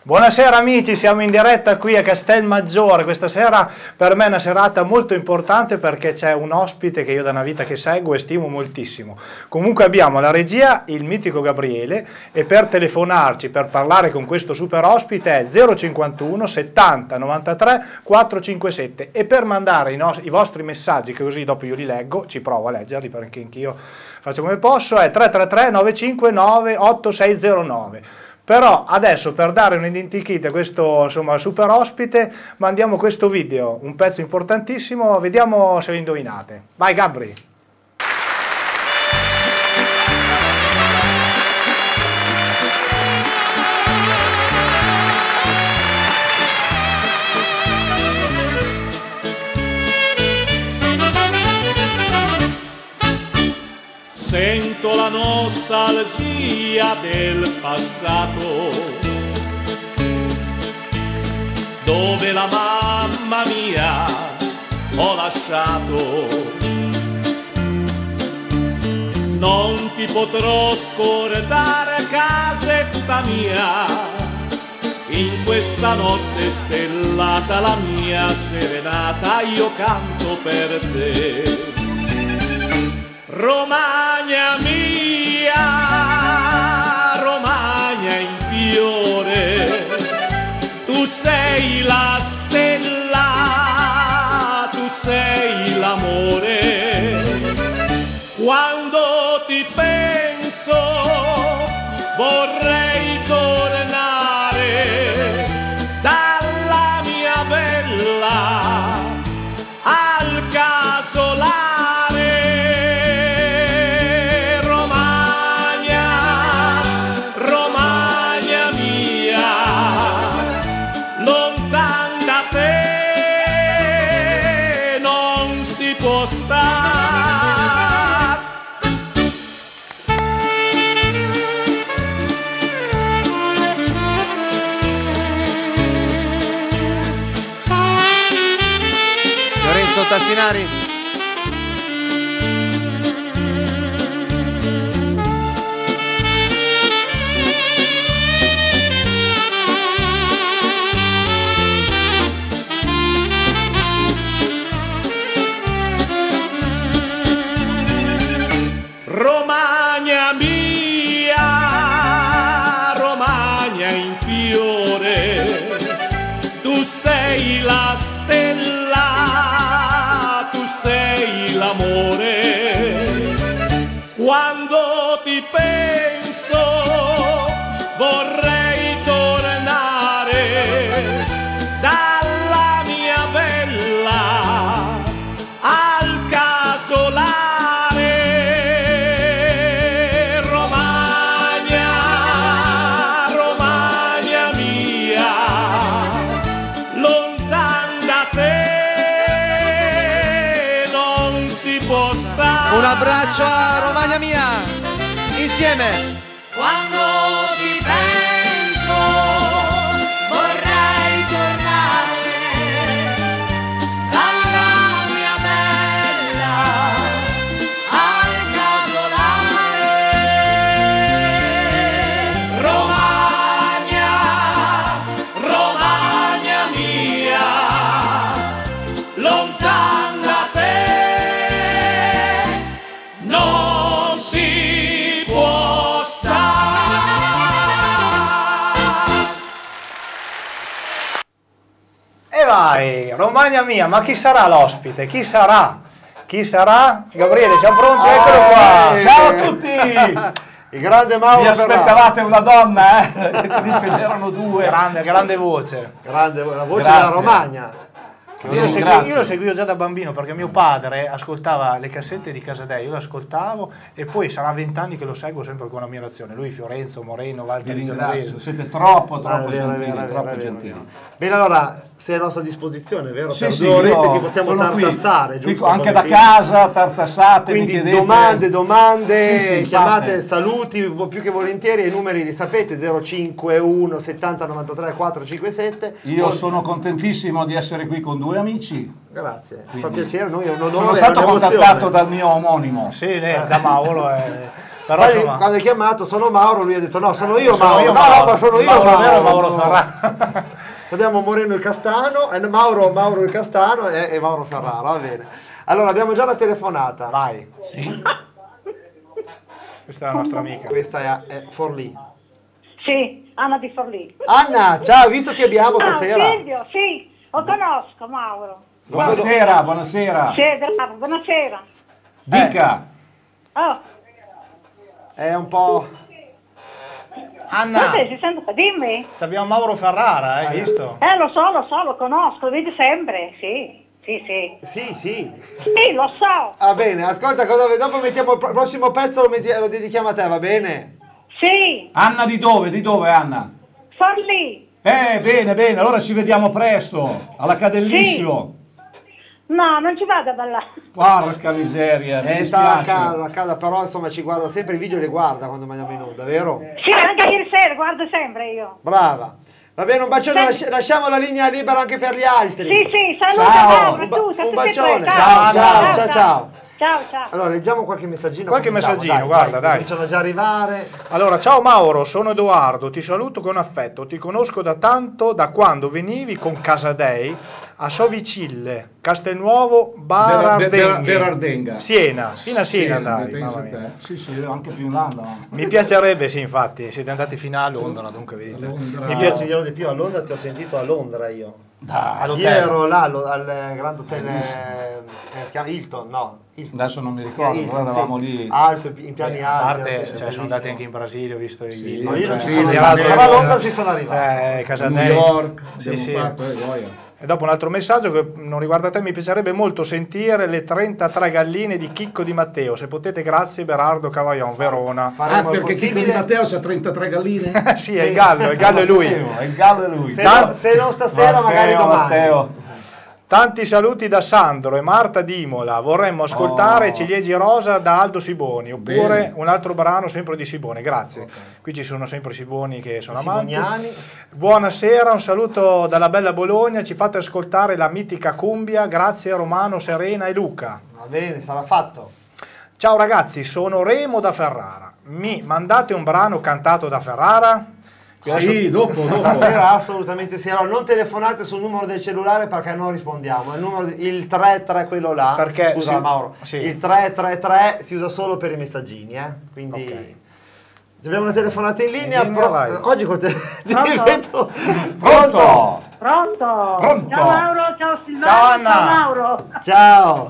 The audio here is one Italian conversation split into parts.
Buonasera amici, siamo in diretta qui a Castelmaggiore. Questa sera per me è una serata molto importante perché c'è un ospite che io da una vita che seguo e stimo moltissimo. Comunque abbiamo la regia, il mitico Gabriele, e per telefonarci, per parlare con questo super ospite è 051 70 93 457 e per mandare i vostri messaggi, che così dopo io li leggo, ci provo a leggerli perché anch'io faccio come posso, è 333 959 8609. Però adesso per dare un identikit a questo super ospite mandiamo questo video, un pezzo importantissimo, vediamo se lo indovinate. Vai Gabri! Sento la nostalgia del passato, dove la mamma mia ho lasciato. Non ti potrò scordare, casetta mia, in questa notte stellata, la mia serenata io canto per te. Romagna mia, Romagna in fiore, tu sei la stella, tu sei l'amore. Quando ti penso vorrei tornare dalla mia bella al casolare. Tassinari. Romagna mia, Romagna in fiore, tu sei la stella, tu sei l'amore. Quando ti penso vorrei tornare dalla mia bella al casolare. Romagna, Romagna mia, lontan da te un abbraccio a Romagna mia, insieme. Quando ti penso vorrei tornare dalla mia bella al casolare. Romagna, Romagna mia, lontan da te non si può stare. E vai, Romagna mia, ma chi sarà l'ospite? Chi sarà? Chi sarà? Gabriele, siamo pronti? Eccolo qua! Ciao a tutti! Il grande Mauro. Vi aspettavate una donna, Che ti dice c'erano due. Grande voce. Grande, la voce Grazie. della Romagna. Io lo seguivo già da bambino perché mio padre ascoltava le cassette di Casadei, io le ascoltavo e poi sarà 20 anni che lo seguo sempre con ammirazione. Lui, Fiorenzo, Moreno, Vi Valtteri ringrazio, Genovese. siete troppo Vero, gentili. vero. Bene, allora sei a nostra disposizione, vero? Sì, Per sì, 2 orette io che possiamo sono qui. tartassare, Qui giusto? anche Come da film. casa, tartassate, mi Quindi chiedete... domande, Sì, chiamate, fate. saluti, più che volentieri, i numeri li sapete, 051 70 93 457. Io sono contentissimo di essere qui con 2 amici. Grazie, ci Quindi fa piacere, noi è un onore. Sono stato è un'emozione. contattato dal mio omonimo. Sì, da Mauro. Però Poi, insomma, quando hai chiamato sono Mauro, lui ha detto no, sono io sono Mauro. io No, Mauro. no, ma sono io Mauro vero, Mauro. Mauro Ferrara. Abbiamo Moreno il Castano, Mauro il Castano e Mauro Ferrara, va bene. Allora abbiamo già la telefonata. Vai, Sì. questa è la nostra amica. Questa è Forlì. Sì, Anna di Forlì. Anna, ciao, visto che abbiamo stasera. Silvio, sì, lo conosco Mauro. Buonasera, buonasera. Sì, bravo, buonasera. Dica. Oh, È un po'. Anna, cos'è, si sente? Dimmi. abbiamo Mauro Ferrara, hai visto? Lo so, lo conosco, lo vedi sempre, sì. Sì. Sì, sì. Sì, lo so. Va bene, ascolta, dopo mettiamo il prossimo pezzo, lo dedichiamo a te, va bene? Sì, Anna di dove? Di dove Anna? Forlì. Bene, bene, allora ci vediamo presto, alla Cadelliscio. No, non ci vado a ballare. Porca miseria, mi Sta a dispiace. casa, però insomma ci guarda sempre, i video li guarda quando andiamo in onda, vero? Sì, anche ieri sera, guardo sempre io. Brava. Va bene, un bacione, lasciamo la linea libera anche per gli altri. Sì, saluta Ciao. Mauro, Un, tu, un tutti e bacione. tre. Ciao. Ciao. Allora, leggiamo qualche messaggino. Qualche cominciamo, messaggino, guarda, dai. Cominciano già a arrivare. Allora, ciao Mauro, sono Edoardo, ti saluto con affetto, ti conosco da tanto, da quando venivi con Casadei a Sovicille, Castelnuovo, Berardenga, Berardenga. Siena, fino a Siena andavi, pensa mamma te. mia. Sì, anche più in là. No. Mi piacerebbe, sì, infatti, siete andati fino a Londra, dunque vedete. A Londra. Mi Ti piace. dirò di più, a Londra ti ho sentito a Londra io. Dai, Io ero là al Grand Hotel si chiama Hilton, no? Hilton. adesso non mi ricordo, Hilton, però eravamo sì. lì. Alto, in piani A alti. parte, sì, cioè, sono andati anche in Brasile, ho visto i video. No, io non cioè, ci sono girato- arrivato, però a Londra ci sono arrivato. Casadei. New York, Sì, abbiamo sì. fatto, Goya. E dopo un altro messaggio che non riguarda te, mi piacerebbe molto sentire le 33 galline di Chicco Di Matteo. Se potete, grazie, Berardo Cavaillon, Verona. Faremo il perché Chicco Di possibile. Matteo c'ha 33 galline? Sì, è il gallo è lui. È il gallo è lui. Se non stasera, magari domani. Matteo. Tanti saluti da Sandro e Marta D'Imola. Vorremmo ascoltare Oh. Ciliegi Rosa da Aldo Siboni, oppure Bene. un altro brano sempre di Siboni. Grazie. Qui ci sono sempre Siboni che sono amanti. Simoniani. Buonasera, un saluto dalla bella Bologna. Ci fate ascoltare la mitica cumbia. Grazie Romano, Serena e Luca. Va bene, sarà fatto. Ciao ragazzi, sono Remo da Ferrara. Mi mandate un brano cantato da Ferrara? Sì, dopo. Stasera assolutamente sì. Allora non telefonate sul numero del cellulare perché non rispondiamo. Il 33 quello là. Perché scusa sì, Mauro. sì. Il 333 si usa solo per i messaggini, Quindi Ok. abbiamo una telefonata in linea. linea, vai. Oggi con te Pronto? ripeto. Pronto? Pronto? Pronto? Ciao Mauro, ciao Silvano, Ciao, Anna. ciao Mauro. Ciao.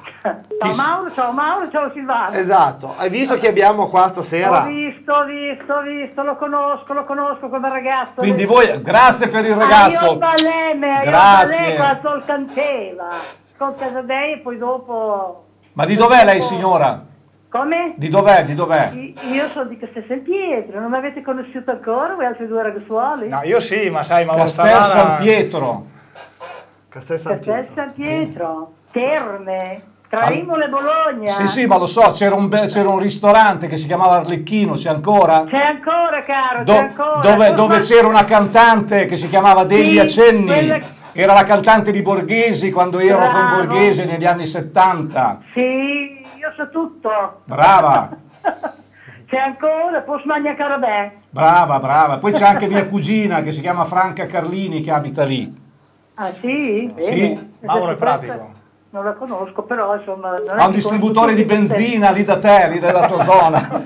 Ciao Mauro, ciao Silvano. Esatto. Hai visto che abbiamo qua stasera? Ho visto, lo conosco come ragazzo. Quindi voi, grazie per il Io ragazzo. baleme, Grazie. qua sul canteva. Con Casadei e poi dopo... Ma di dov'è lei signora? Come? Di dov'è? Di dov'è? Io sono di Castel San Pietro, non mi avete conosciuto ancora voi altri due ragazzuoli? No, io sì, ma sai, ma Castel San Pietro. Castel San Castel Pietro. San Pietro, Terme, tra Imola e Bologna. Sì, ma lo so, c'era un ristorante che si chiamava Arlecchino, c'è ancora? C'è ancora, caro, c'è ancora. Dove c'era una cantante che si chiamava Delia Sì, Cenni. quella- Era la cantante di Borghesi quando ero con Bravo. Borghesi negli anni 70. Sì, io so tutto. Brava, C'è ancora, posso mangiare carabè. brava. Poi c'è anche mia cugina che si chiama Franca Carlini che abita lì. Ah sì? Bene. Sì, Mauro è Questa pratico. Non la conosco, però insomma... non è Ha un che distributore conosco di tutti i benzina lì da te, lì della tua zona.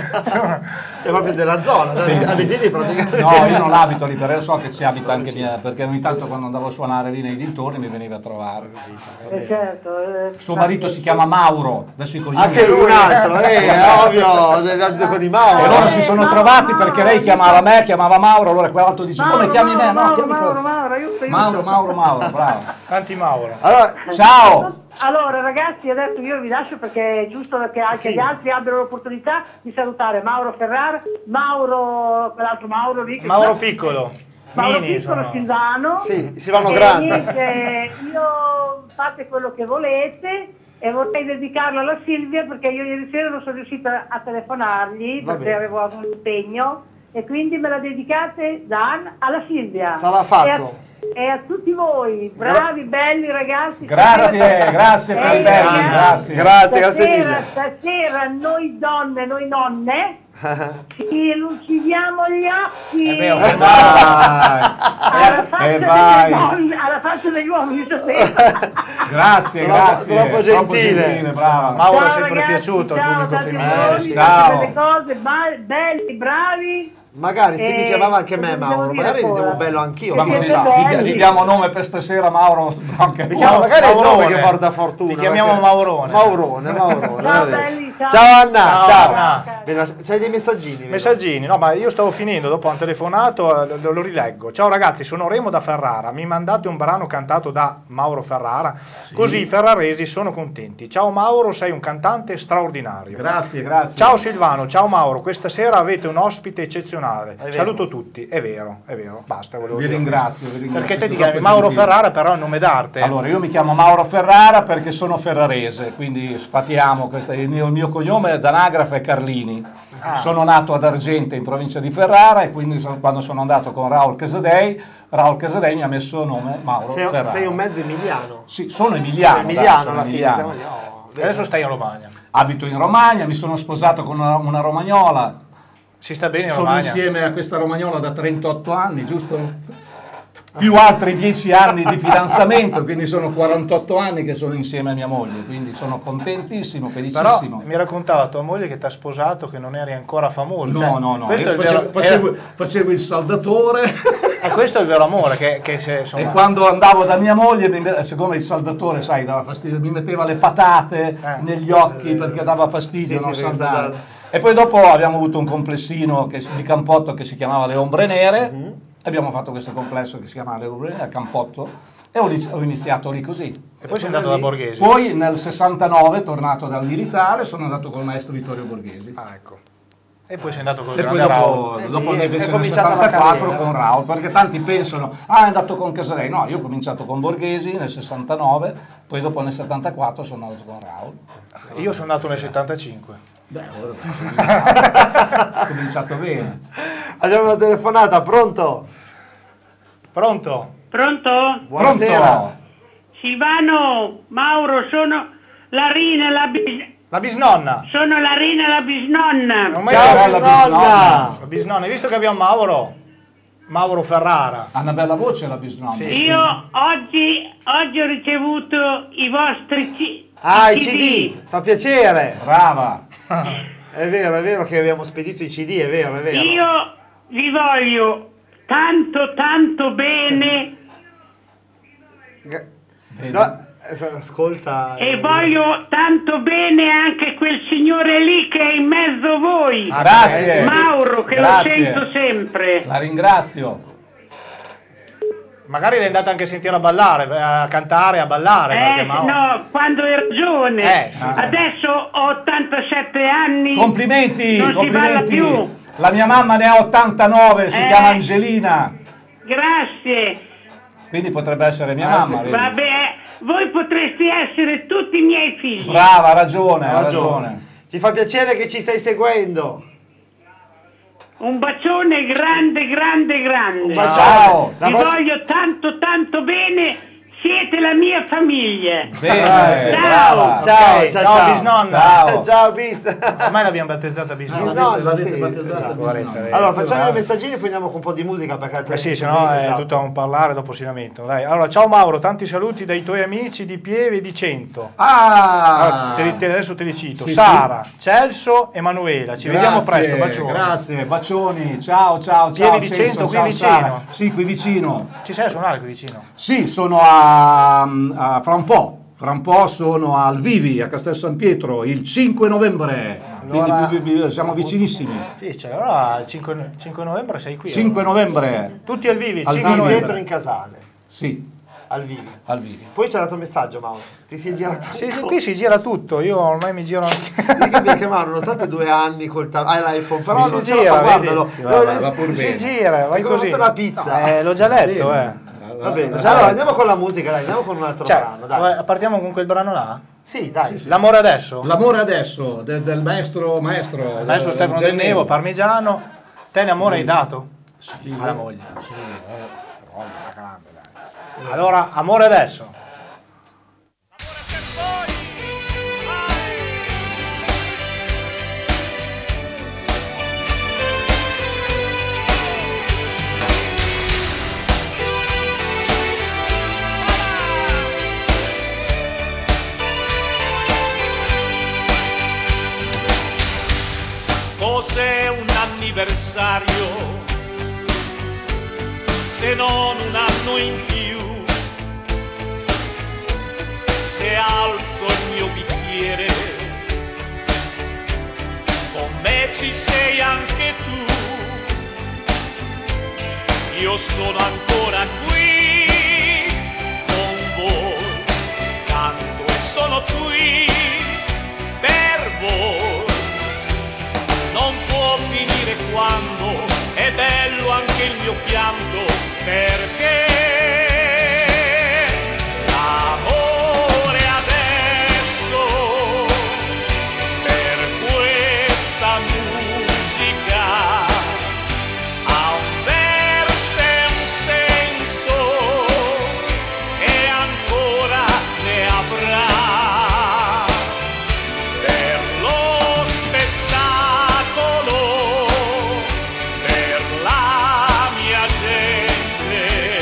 È proprio della zona, abiti lì praticamente. No, io non abito lì, però so che ci abita anche mia, perché ogni tanto quando andavo a suonare lì nei dintorni mi veniva a trovare. certo. Suo marito si chiama Mauro, adesso i cognomi. Anche lui un altro, è ovvio, abito con i E Mauro. loro si sono trovati perché lei chiamava me, chiamava Mauro, allora quell'altro dice come chiami me? No, chiami quello. Mauro, bravo. Tanti Mauro. Allora, Ciao! Allora ragazzi, adesso io vi lascio perché è giusto che anche Sì. gli altri abbiano l'opportunità di salutare Mauro Ferrara, quell'altro Mauro lì. Mauro Piccolo. Mauro Mini, Piccolo, sono. Silvano. sì, Silvano E Grande. niente, io fate quello che volete e vorrei dedicarlo alla Silvia perché io ieri sera non sono riuscita a telefonargli Va perché bene. avevo un impegno e quindi me la dedicate Dan alla Silvia. Sarà fatto. e a tutti voi, bravi, belli ragazzi. Grazie, grazie per belli, grazie. Grazie mille. Stasera noi donne, noi nonne, ci lucidiamo gli occhi. Alla faccia degli uomini stasera. Grazie, grazie. Troppo gentile. Brava. Mauro è Ciao, sempre ragazzi, piaciuto al ciao, pubblico tanti femminile. auguri, Ciao. delle cose belli, bravi. Magari se mi chiamava anche me cosa Mauro, devo dire magari ancora? vedevo bello anch'io. Ma chi siete lo sa. belli. Gli diamo nome per stasera, Mauro. Mi chiama magari è il nome che porta fortuna. Ti chiamiamo perché- Maurone. Maurone. Ciao va bene. belli, ciao. Ciao Anna, Ciao, ciao. Anna. Bene, c'hai dei messaggini? vedo. Messaggini, no, ma io stavo finendo, dopo hanno telefonato, lo rileggo. Ciao ragazzi, sono Remo da Ferrara, mi mandate un brano cantato da Mauro Ferrara, così i ferraresi sono contenti. Ciao Mauro, sei un cantante straordinario. Grazie, grazie. Ciao Silvano, ciao Mauro, questa sera avete un ospite eccezionale. Saluto tutti, è vero, basta. Vi ringrazio, vi ringrazio. Perché te ti Troppo chiami Mauro gentile. Ferrara, però è un nome d'arte. Allora, io mi chiamo Mauro Ferrara perché sono ferrarese, quindi sfatiamo, il mio cognome d'anagrafe è Carlini. Sono nato ad Argente in provincia di Ferrara e quindi quando sono andato con Raul Casadei mi ha messo nome Mauro Ferrara. Sei un mezzo emiliano. Sì, sono emiliano. Emiliano sono alla fine. emiliano. Adesso stai in Romagna. Abito in Romagna, mi sono sposato con una romagnola. Si sta bene in Sono Romagna? insieme a questa romagnola da 38 anni, giusto? Più altri 10 anni di fidanzamento, quindi sono 48 anni che sono insieme a mia moglie, quindi sono contentissimo, Però felicissimo. mi raccontava tua moglie che ti ha sposato, che non eri ancora famoso. No, Cioè, no, no, questo io è il vero, facevo il saldatore e questo è il vero amore, che se, insomma, e quando andavo da mia moglie, siccome il saldatore, sai, dava fastidio, mi metteva le patate negli occhi perché dava fastidio non saldare. E poi dopo abbiamo avuto un complessino di Campotto che si chiamava Le Ombre Nere, abbiamo fatto questo complesso che si chiamava Le Ombre Nere a Campotto e ho iniziato lì così. e poi sei andato da Borghesi. Poi nel 69, tornato dal militare, sono andato col maestro Vittorio Borghesi. Ah, ecco. E poi sei andato con il E poi grande Raul. dopo è nel cominciata la 74 carriera. con Raul, perché tanti pensano, è andato con Casadei. No, io ho cominciato con Borghesi nel 69, poi dopo nel 74 sono andato con Raul. Io sono nato nel 75. Beh, ho cominciato bene. Abbiamo una telefonata, pronto? Pronto? Pronto? Buonasera. Pronto? Silvano, Mauro, sono la Rina e La bisnonna. sono la Rina e la bisnonna. Non mai Ciao bella bisnonna. La bisnonna. Hai visto che abbiamo Mauro Ferrara? Ha una bella voce la bisnonna. Sì. Io oggi ho ricevuto i vostri I CD, fa piacere. Brava. È vero che abbiamo spedito i CD, è vero. Io vi voglio tanto bene Vedi? No, ascolta. e voglio tanto bene anche quel signore lì che è in mezzo a voi, Grazie. Mauro, che Grazie. lo sento sempre. La ringrazio. Magari l'hai andata anche a sentire a ballare, a cantare, a ballare. perché Mauro... No, quando hai ragione. Sì. Adesso ho 87 anni. Complimenti, Non si balla complimenti. più. La mia mamma ne ha 89, si chiama Angelina. Grazie. Quindi potrebbe essere mia mamma. vedi? Vabbè, voi potreste essere tutti i miei figli. Brava, ha ragione, Ha ha ragione. ragione. Ci fa piacere che ci stai seguendo. Un bacione grande. Un bacione. Ciao. La Vi vostra- voglio tanto bene. Siete la mia famiglia. Bene, Ciao. brava. Ciao, Ok, ciao, ciao, bisnonna. Ciao. Ciao bis. Ormai l'abbiamo battezzata bisnonna. Bisnonna, l'avete sì. battezzata Guarda, bisnonna. Allora facciamo i messaggini e poi andiamo con un po' di musica perché Eh altrimenti sì, sennò è esatto. tutto a un parlare, dopo si lamentano. Dai. Allora, ciao Mauro, tanti saluti dai tuoi amici di Pieve e di Cento. Allora, adesso te li cito. Sì, Sara, Celso, Emanuela. Ci vediamo presto, bacioni. Grazie, bacioni. Ciao, ciao, Pieve ciao. di Celso, Cento, qui ciao, vicino? Sara. Sì, qui vicino. Ci sei a suonare qui vicino? Sì, sono fra un po' sono al Vivi a Castel San Pietro il 5 novembre, Allora- quindi siamo vicinissimi. Sì, cioè, allora il 5 novembre sei qui. 5 allora. novembre, Tutti al Vivi, Al 5 Vivi. novembre. Pietro in Casale, sì, al Vivi. al Vivi. Poi c'è l'altro messaggio, Mauro. Ti si è girato. Sì, qui si gira tutto, io ormai mi giro anche. Dica perché Mauro, nonostante 2 anni hai l'iPhone, però Sì, non si ce la gira, fa, vedi? guardalo. Va pur Si bene. gira, vai È come così. fosse una pizza. L'ho già letto, Va bene, Lo sai? allora andiamo con la musica, dai, andiamo con un altro Cioè, brano, dai. partiamo con quel brano là? Sì, dai. L'amore adesso? L'amore adesso del maestro Adesso Stefano Del Nevo, parmigiano. Te ne amore hai dato? Sì, Alla moglie. Sì, Allora, amore adesso. Cos'è un anniversario se non un anno in più? Se alzo il mio bicchiere, con me ci sei anche tu. Io sono ancora qui con voi, canto e sono qui per voi. Non può finire quando è bello anche il mio pianto, perché l'amore adesso per questa musica ha un verso e un senso e ancora ne avrà. Per lo spettacolo, per la mia gente,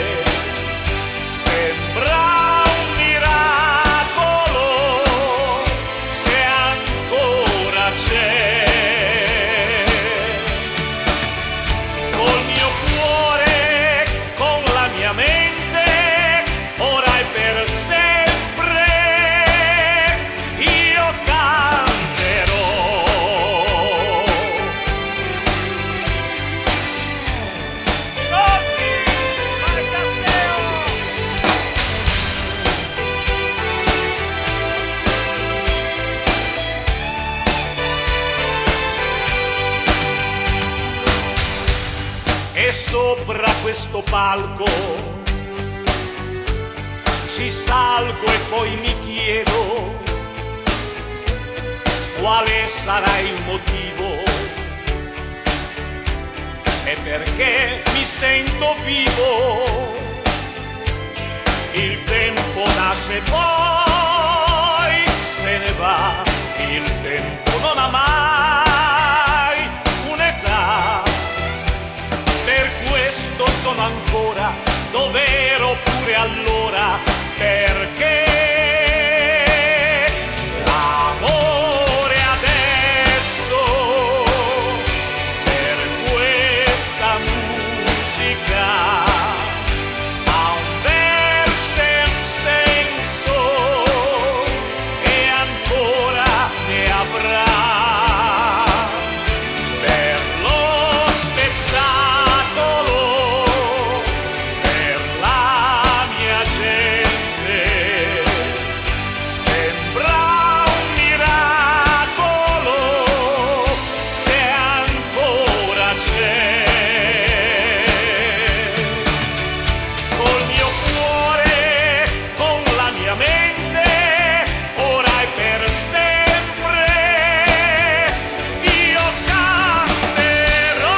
sembra un miracolo se ancora c'è. Col mio cuore, con la mia mente, ora e per sempre io canterò. Così, Marcatteo! E sopra questo palco ci salgo e poi mi chiedo quale sarà il motivo e perché mi sento vivo. Il tempo nasce poi se ne va, il tempo non ha mai un'età. Per questo sono ancora dov'ero pure allora, perché l'amore adesso per questa musica ha un verso e un senso e ancora ne avrà. Per lo spettacolo, per la mia gente, sembra un miracolo se ancora c'è. Col mio cuore, con la mia mente, ora e per sempre io canterò.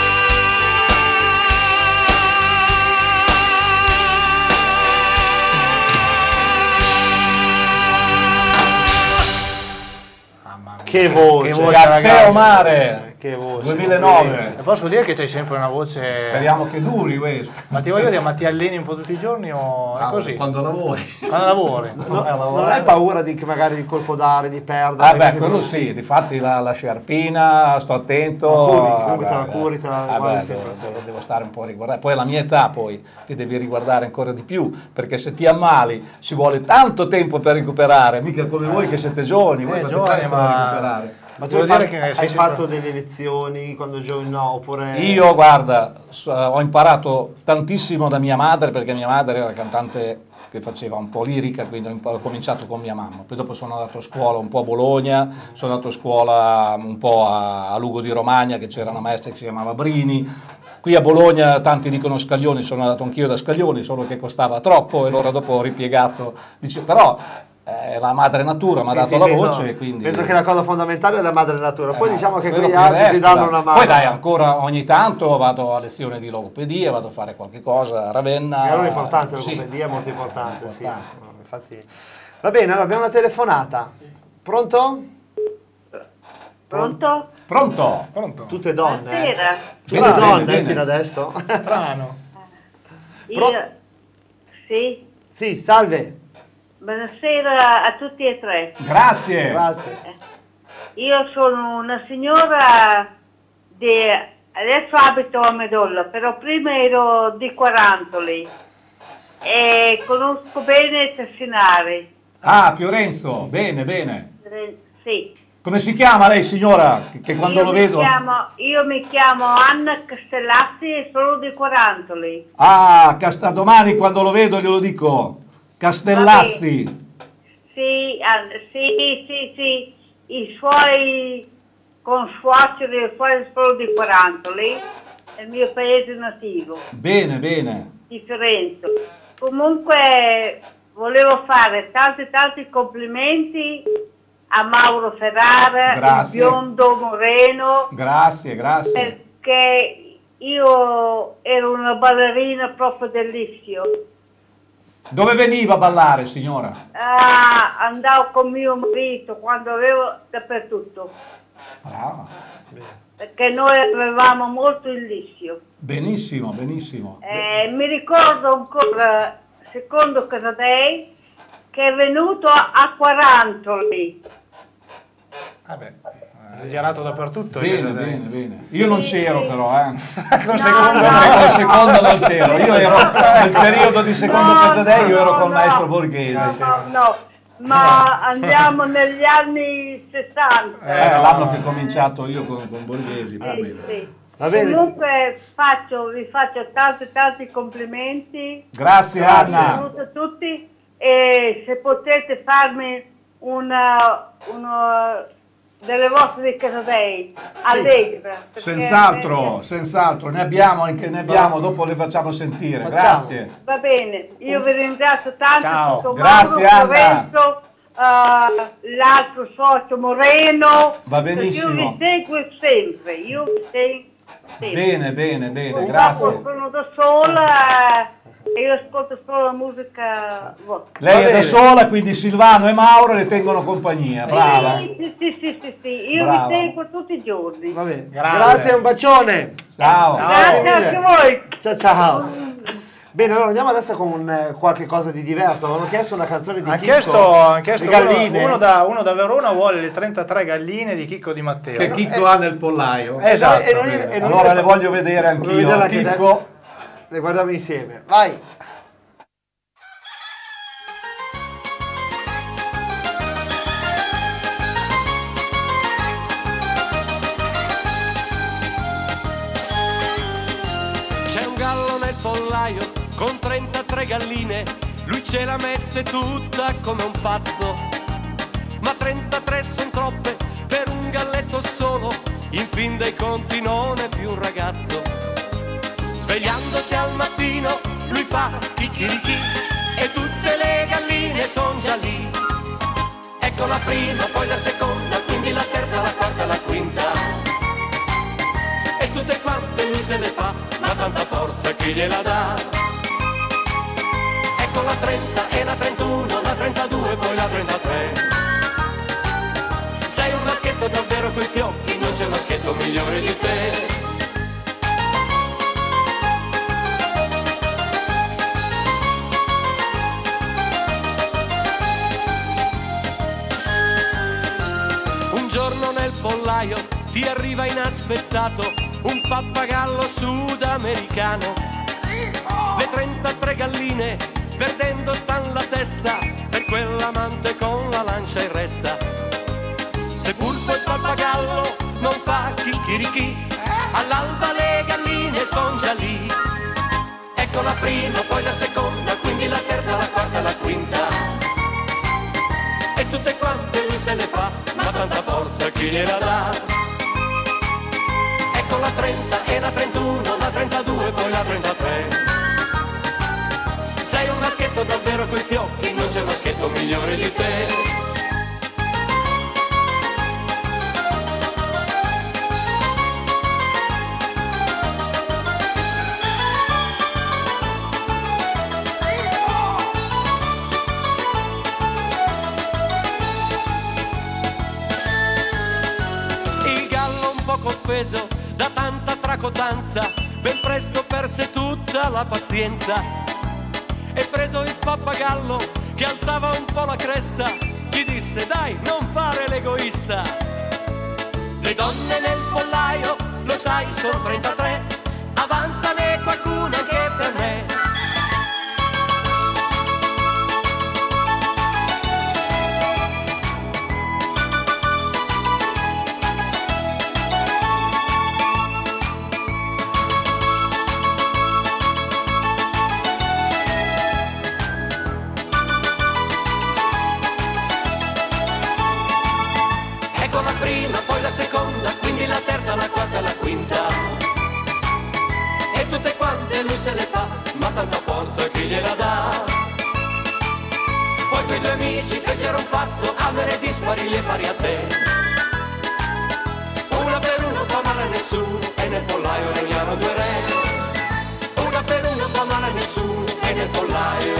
Che voce, Gatteo ragazzi. Mare, che voce. 2009. E posso dire che c'hai sempre una voce... Speriamo che duri questo. Ma ti voglio dire, ma ti alleni un po' tutti i giorni o è così? Quando lavori. Quando lavori? Non hai paura di che magari il colpo d'aria, di perdere? Ah beh, quello sì, difatti la sciarpina, sto attento. Comunque te la curi, te la guardi sempre. Devo stare un po' a riguardare. Poi alla mia età poi ti devi riguardare ancora di più, perché se ti ammali ci vuole tanto tempo per recuperare, mica come voi che siete giovani, voi fate giovani, presto a ma- recuperare. Ma tu Devo hai, dire fatto, che hai sei sempre- fatto delle lezioni quando giochi? No, oppure... Io, guarda, ho imparato tantissimo da mia madre, perché mia madre era cantante che faceva un po' lirica, quindi ho cominciato con mia mamma. Poi dopo sono andato a scuola un po' a Bologna, sono andato a scuola un po' a Lugo di Romagna, che c'era una maestra che si chiamava Brini. Qui a Bologna tanti dicono Scaglioni, sono andato anch'io da Scaglioni, solo che costava troppo e allora dopo ho ripiegato. Però La madre natura mi ha dato la voce, quindi... Penso che la cosa fondamentale è la madre natura, poi diciamo che quello quegli per il altri ti resto, danno una mano. Poi dai, ancora ogni tanto vado a lezione di logopedia, vado a fare qualche cosa a Ravenna. Allora è importante, la sì. logopedia è molto importante, sì. No, infatti... Va bene, allora abbiamo una telefonata. Pronto? Pronto? Pronto? Pronto? Tutte donne. Buonasera. Tutte Bene, donne bene. fino adesso. Strano. Io... Sì? Sì, salve. Buonasera a tutti e tre. Grazie. Grazie. Io sono una signora di... Adesso abito a Medolla, però prima ero di Quarantoli e conosco bene Tassinari. Ah, Fiorenzo, bene, bene. Sì. Come si chiama lei, signora? Che quando lo vedo... Io mi chiamo Anna Castellazzi e sono di Quarantoli. Ah, domani quando lo vedo glielo dico. Castellazzi. Sì, sì. I suoi consuoceri e suoi sono di Quarantoli, è il mio paese nativo. Bene, bene. Di Firenze. Comunque volevo fare tanti complimenti a Mauro Ferrara, Grazie. il biondo moreno. Grazie. Perché io ero una ballerina proprio dell'Ischio. Dove veniva a ballare, signora? Andavo con mio marito quando avevo dappertutto. Brava. Perché noi avevamo molto il Lissio. Benissimo. Mi ricordo ancora, secondo Casadei, che è venuto a Quarantoli. Vabbè, è girato dappertutto. Bene. Io non c'ero però, Con Col secondo non c'ero. Io ero nel periodo di secondo Casadei, io ero col maestro Borghese. No, ma andiamo negli anni 60. L'anno che ho cominciato io con Borghesi. Va bene. Sì. Va bene. Comunque vi faccio tanti complimenti. Grazie Anna. Saluto a tutti e se potete farmi una delle vostre di Casadei allegra. Senz'altro, ne abbiamo, dopo le facciamo sentire. Facciamo. Grazie. Va bene, io vi ringrazio tanto. Ciao. Tutto Grazie, Mauro, Anna. Lorenzo, l'altro socio Moreno. Va benissimo. Io vi seguo sempre, Bene, Grazie. grazie. Sono da sola e io ascolto solo la musica vostra. Lei è da sola, quindi Silvano e Mauro le tengono compagnia. Brava. Sì, io Brava. vi seguo tutti i giorni. Va bene. Grazie. Grazie, un bacione. Ciao. Grazie mille. anche a voi. Ciao. Bene, allora andiamo adesso con qualche cosa di diverso. Avevano chiesto una canzone di Ha Chicco, chiesto le galline. uno da Verona vuole le 33 galline di Chicco Di Matteo. Che Chicco ha nel pollaio. Esatto. e non Allora le le voglio vedere Voglio vederle anch'io. anche te. Chicco. Le guardiamo insieme. Vai. C'è un gallo nel pollaio con 33 galline, lui ce la mette tutta come un pazzo. Ma 33 son troppe per un galletto solo, in fin dei conti non è più un ragazzo. Svegliandosi al mattino lui fa chicchirichì e tutte le galline son già lì. Ecco la prima, poi la seconda, quindi la terza, la quarta, la quinta. E tutte quante lui se le fa, ma tanta forza chi gliela dà. Ecco la 30 e la 31, la 32 poi la 33. Sei un maschietto davvero coi fiocchi, non c'è maschietto migliore di te. Un giorno nel pollaio ti arriva inaspettato un pappagallo sudamericano. Le 33 galline perdendo stan la testa per quell'amante con la lancia in resta. Se pur quel pappagallo non fa chicchirichì, all'alba le galline son già lì. Ecco la prima, poi la seconda, quindi la terza, la quarta, la quinta. E tutte quante lui se le fa, ma tanta forza chi gliela dà. Ecco la 30 e la 31, la 32 poi la 33. Sei un maschietto davvero coi fiocchi, non c'è maschietto migliore migliore di te. Offeso da tanta tracotanza, ben presto perse tutta la pazienza e preso il pappagallo che alzava un po' la cresta, gli disse: dai, non fare l'egoista. Le donne nel pollaio, lo sai, sono 33, avanzane qualcuna anche per me. Seconda, quindi la terza, la quarta e la quinta, e tutte quante lui se le fa, ma tanta forza che gliela dà. Poi quei due amici fecero un patto, a venerdì sparile pari a te. Una per uno fa male a nessuno, e nel pollaio regnarono due re. Una per uno fa male a nessuno, e nel pollaio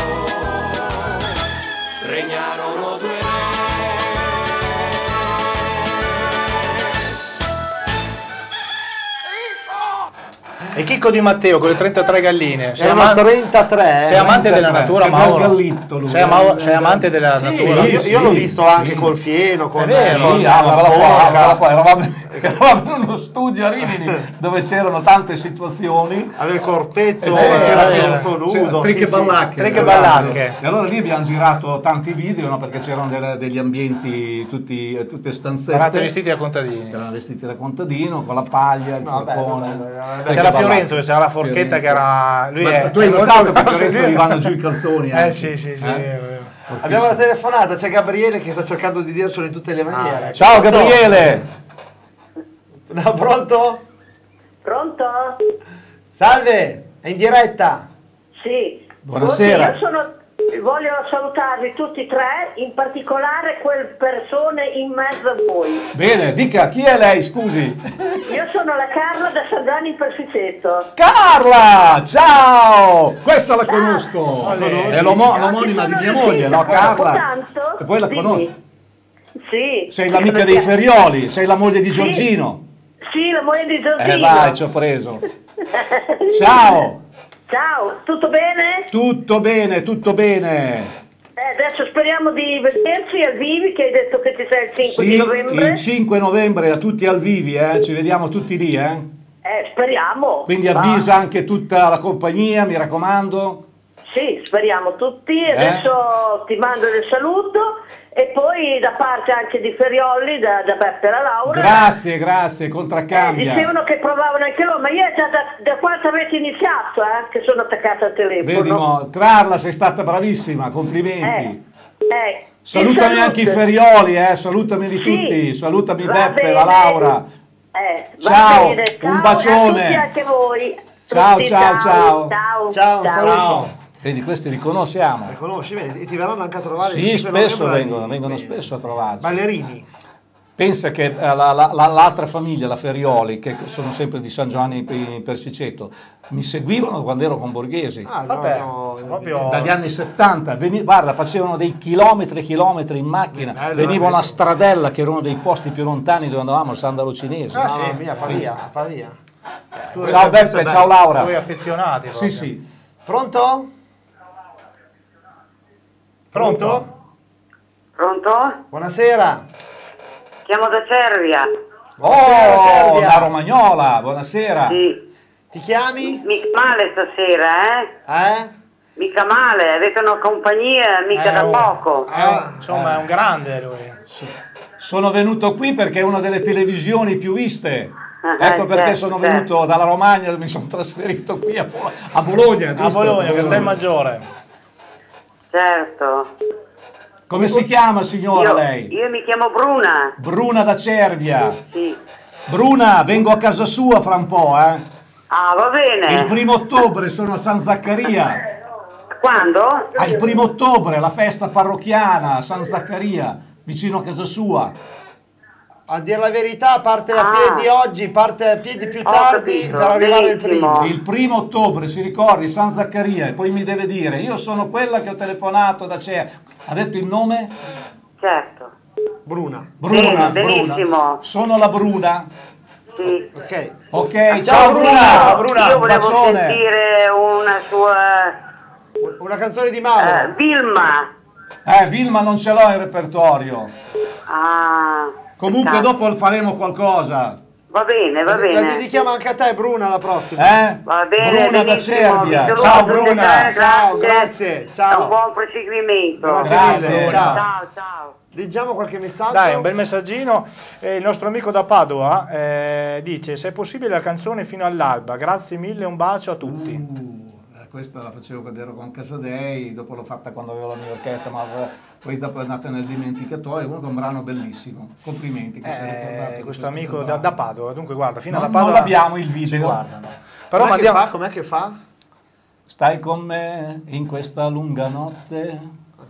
regnarono due re. E Chicco Di Matteo con le 33 galline. Erano 33. Sei amante della natura, Che Mauro? bel gallitto lui. Sei amante della natura? Io l'ho visto anche col fieno, con È vero, Sì, la porca. eravamo in uno studio a Rimini dove c'erano tante situazioni. Aveva il corpetto, c'era questo nudo. Tricche sì, ballacche. Tricche ballacche. E allora lì abbiamo girato tanti video, no? Perché c'erano degli ambienti, tutte stanzette. Eravate vestiti da contadini. Erano vestiti da contadino, con la paglia, il No, forcone. C'era Fiorenzo, che c'era la forchetta che era... Lui Ma è... tu hai molto- notato che Fiorenzo gli vanno giù i calzoni? Sì. Abbiamo la telefonata, c'è Gabriele che sta cercando di dircelo in tutte le maniere. Ciao Gabriele! No, pronto? Pronto? Salve, è in diretta. Sì. Buonasera. Voglio salutarvi tutti e tre, in particolare quelle persone in mezzo a voi. Bene, dica, chi è lei, scusi? Io sono la Carla da Sandani in Persiceto. Carla! Ciao! Questa la conosco! Olè. È l'omonima di mia moglie, no Carla? Tanto? E poi la Dimmi. conosco. Sì. Sei l'amica dei Ferioli, sei la moglie di Giorgino. Sì, la moglie di Giorgino. Vai, ci ho preso. Ciao! Ciao, tutto bene? Tutto bene, tutto bene. Adesso speriamo di vederci al vivi, che hai detto che ci sei il 5 di Sì, novembre. il 5 novembre a tutti al vivi, ci vediamo tutti lì, Speriamo. Quindi avvisa anche tutta la compagnia, mi raccomando. Sì, speriamo tutti. Adesso ti mando il saluto e poi da parte anche di Ferioli, da Beppe e la Laura. Grazie, contraccambia. Dicevano che provavano anche loro, ma io è già da quando avete iniziato che sono attaccata al telefono. Vedi, Carla, sei stata bravissima, complimenti. Salutami salute. anche i Ferioli, salutami Sì, tutti, salutami va Beppe, bene. la Laura. Va Ciao, bene, un bacione. A tutti anche voi. Ciao, Tutti, ciao. Ciao, un saluto. Vedi, questi li conosciamo. Li conosci bene? E ti verranno anche a trovare? Sì, il 5 spesso novembre? vengono spesso a trovarci. Ballerini. Pensa che l'altra famiglia, la Ferioli, che sono sempre di San Giovanni in Persiceto, mi seguivano quando ero con Borghesi. Vabbè, proprio... Dagli anni 70, guarda, facevano dei chilometri e chilometri in macchina, venivano a Stradella, che erano dei posti più lontani dove andavamo, al Sandalo Cinese. Sì, mia, fa via. Ciao Beppe, ciao Laura. Voi affezionati proprio. Sì. Pronto? Pronto? Pronto? Buonasera. Chiamo da Cervia. Oh, Cervia. la Romagnola, buonasera. Sì. Ti chiami? Mica male stasera, Eh? Mica male, avete una compagnia mica da poco. Insomma, è un grande lui. Sono venuto qui perché è una delle televisioni più viste. Ecco perché certo, sono venuto dalla Romagna, mi sono trasferito qui a Bologna. A giusto? Bologna, Castelmaggiore. Certo. Come si chiama, signora, lei? Io mi chiamo Bruna. Bruna da Cervia. Sì. Bruna, vengo a casa sua fra un po', Ah, va bene. Il 1° ottobre sono a San Zaccaria. Quando? Al 1° ottobre, la festa parrocchiana a San Zaccaria, vicino a casa sua. A dire la verità, parte a piedi oggi, parte a piedi più tardi capito, per arrivare il primo. Il 1° ottobre, si ricordi, San Zaccaria, e poi mi deve dire, io sono quella che ho telefonato da CEA. Ha detto il nome? Certo. Bruna. Bruna, Benissimo. Bruna. Sono la Bruna. Sì. Ok. Ok, Ciao, Bruna. Bruna, Io un volevo bacione. sentire una sua... Una canzone di Mauro. Vilma. Vilma non ce l'ho in repertorio. Ah. Comunque peccato. dopo faremo qualcosa. Va bene, va La bene. dedichiamo anche a te, Bruna, la prossima. Va bene, Bruna da benissimo, Cervia. vi saluto Ciao tutti e Bruna. tre, Ciao, grazie. Ciao. Un buon proseguimento. Grazie mille. Ciao. Ciao, ciao. Leggiamo qualche messaggio. Dai, un bel messaggino. Il nostro amico da Padova dice: se è possibile la canzone Fino all'alba, grazie mille, un bacio a tutti. Questa la facevo quando ero con Casadei, dopo l'ho fatta quando avevo la mia orchestra, ma poi dopo è andata nel dimenticatoio. Comunque è un brano bellissimo. Complimenti. Che sei ricordato Questo amico da Padova, dunque guarda, fino alla non Padova l'abbiamo il video. guardano. Però Com'è mandiamo... com'è che fa? Stai con me in questa lunga notte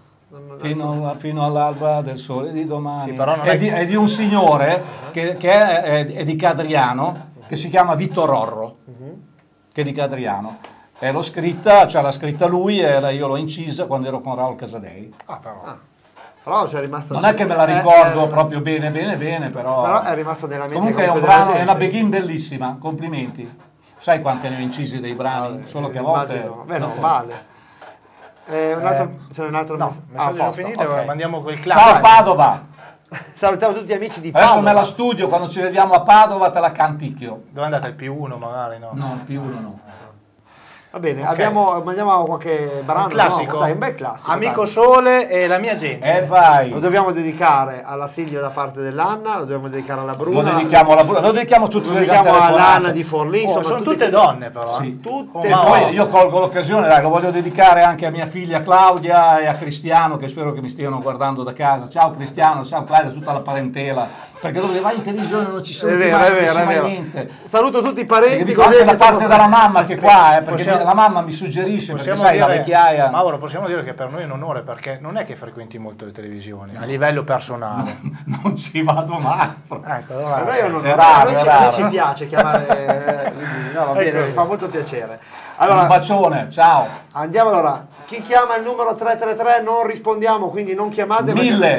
fino all'alba del sole di domani. Sì, però non è di un signore che è di Cadriano, che si chiama Vito Rorro, che è di Cadriano. E l'ho scritta, cioè l'ha scritta lui e io l'ho incisa quando ero con Raul Casadei. Però c'è rimasta. Non è che me la ricordo proprio bene, però è rimasta nella mente. comunque è un della brano, è gente. una begin bellissima, complimenti. Sai quante ne ho incisi dei brani? Solo che a volte... Immagino. Beh, no, dopo- vale. C'è un altro No, messaggio. messaggio posto, finito, ok. mandiamo quel Ciao classico. Padova! Salutiamo tutti gli amici di Padova. Adesso me la studio, quando ci vediamo a Padova te la canticchio. Dove è andata il +1 magari, no? No, più uno no. Va bene, Ok. mandiamo qualche brano. Un classico. No? Dai, un bel classico. Amico dai. Sole e la mia gente. Vai! Lo dobbiamo dedicare alla Silvia da parte dell'Anna, lo dobbiamo dedicare alla Lo Bruna. dedichiamo alla Bruna, lo dedichiamo tutti Lo dedichiamo all'Anna di Forlì. Oh, insomma, sono tutti tutte che- donne però. Sì. Tutte E ma poi io colgo l'occasione, dai, lo voglio dedicare anche a mia figlia Claudia e a Cristiano, che spero che mi stiano guardando da casa. Ciao Cristiano, ciao Claudia, tutta la parentela. Perché dove vai in televisione non ci sono È vero, è vero. niente. Saluto tutti i E parenti. dico anche da parte della mamma che qua, perché Possiamo- la mamma mi suggerisce, perché Possiamo sai, la dire, vecchiaia... Mauro, possiamo dire che per noi è un onore perché non è che frequenti molto le televisioni, a livello personale. Non ci vado mai. Ecco, A allora, noi non È raro, a è noi raro. ci piace chiamare no, va bene, mi fa molto piacere. Un Allora, bacione, ciao. andiamo allora. Chi chiama il numero 333 non rispondiamo, quindi non chiamate.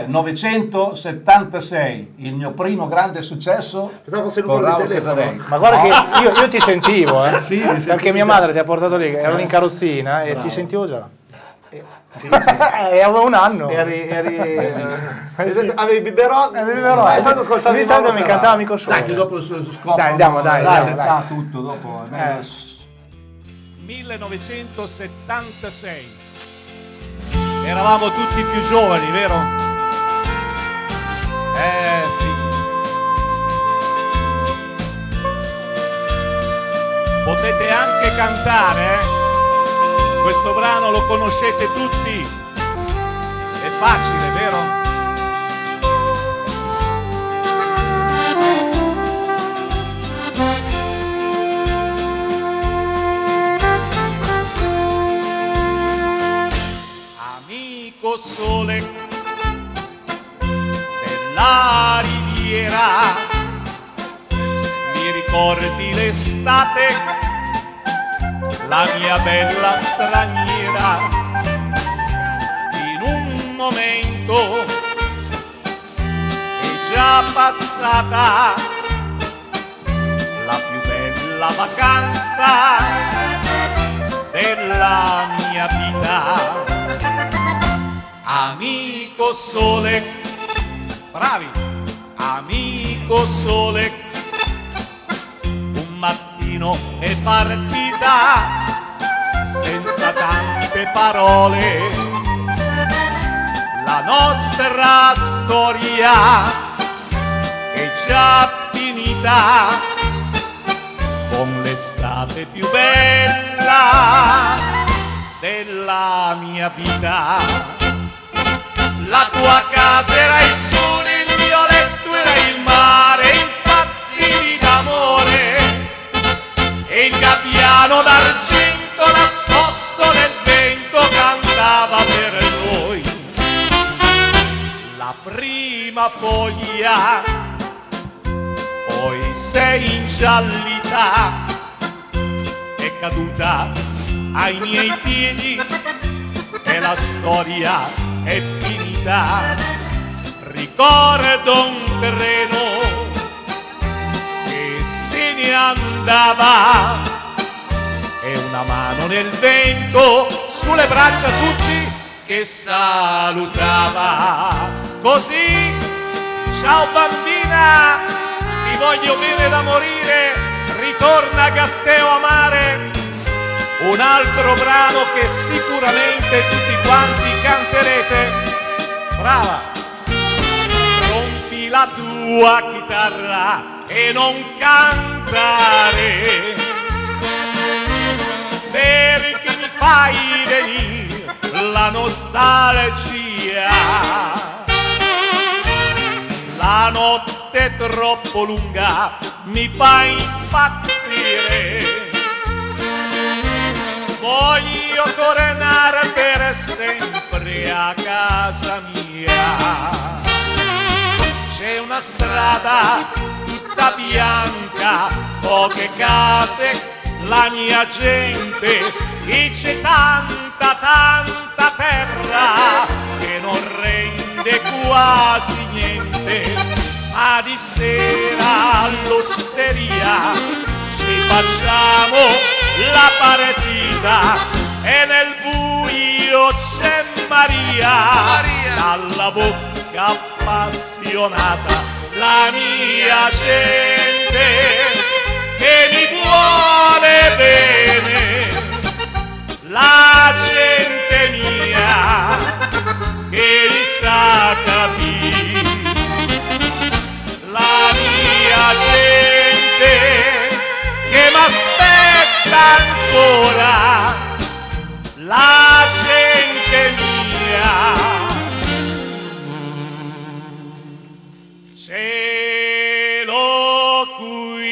1976, il mio primo grande successo Pensavo fosse il con numero di Raul telefono. Casadei. ma guarda che io ti sentivo, Sì, mi perché sentivi mia già. madre ti ha portato lì, ero in carrozzina e ti sentivo già. Sì, E avevo un anno. avevi biberò? Intanto ascoltavi Ogni tanto Mauro mi Ferrara. cantava Amico Sole. Dai, che dopo scopro. Dai, andiamo, dai, realtà tutto dopo. È meglio. 1976. Eravamo tutti più giovani, vero? Sì. Potete anche cantare, eh? Questo brano lo conoscete tutti. È facile, vero? Amico sole della riviera, mi ricordi l'estate, la mia bella straniera, in un momento è già passata la più bella vacanza della mia vita. Amico sole, bravi, amico sole, un mattino è partita senza tante parole la nostra storia è già finita con l'estate più bella della mia vita. La tua casa era il sole, il mio letto era il mare, impazzivi d'amore e il gabbiano d'argento nascosto nel vento prima foglia, poi sei ingiallita, è caduta ai miei piedi e la storia è finita. Ricordo un treno che se ne andava e una mano nel vento, sulle braccia tutti che salutava. Così, ciao bambina, ti voglio bene da morire, ritorna Gatteo amare. Un altro brano che sicuramente tutti quanti canterete. Brava! Rompi la tua chitarra e non cantare, perché mi fai venire la nostalgia. La notte è troppo lunga, mi fa impazzire. Voglio tornare per sempre a casa mia. C'è una strada tutta bianca, poche case, la mia gente, e c'è tanta, tanta terra che non rende quasi niente. Ma di sera all'osteria ci facciamo la partita e nel buio c'è Maria, dalla bocca appassionata, la mia gente che mi vuole bene, la gente mia che mi sa capire, la mia gente che m'aspetta ancora, la gente mia. Cielo qui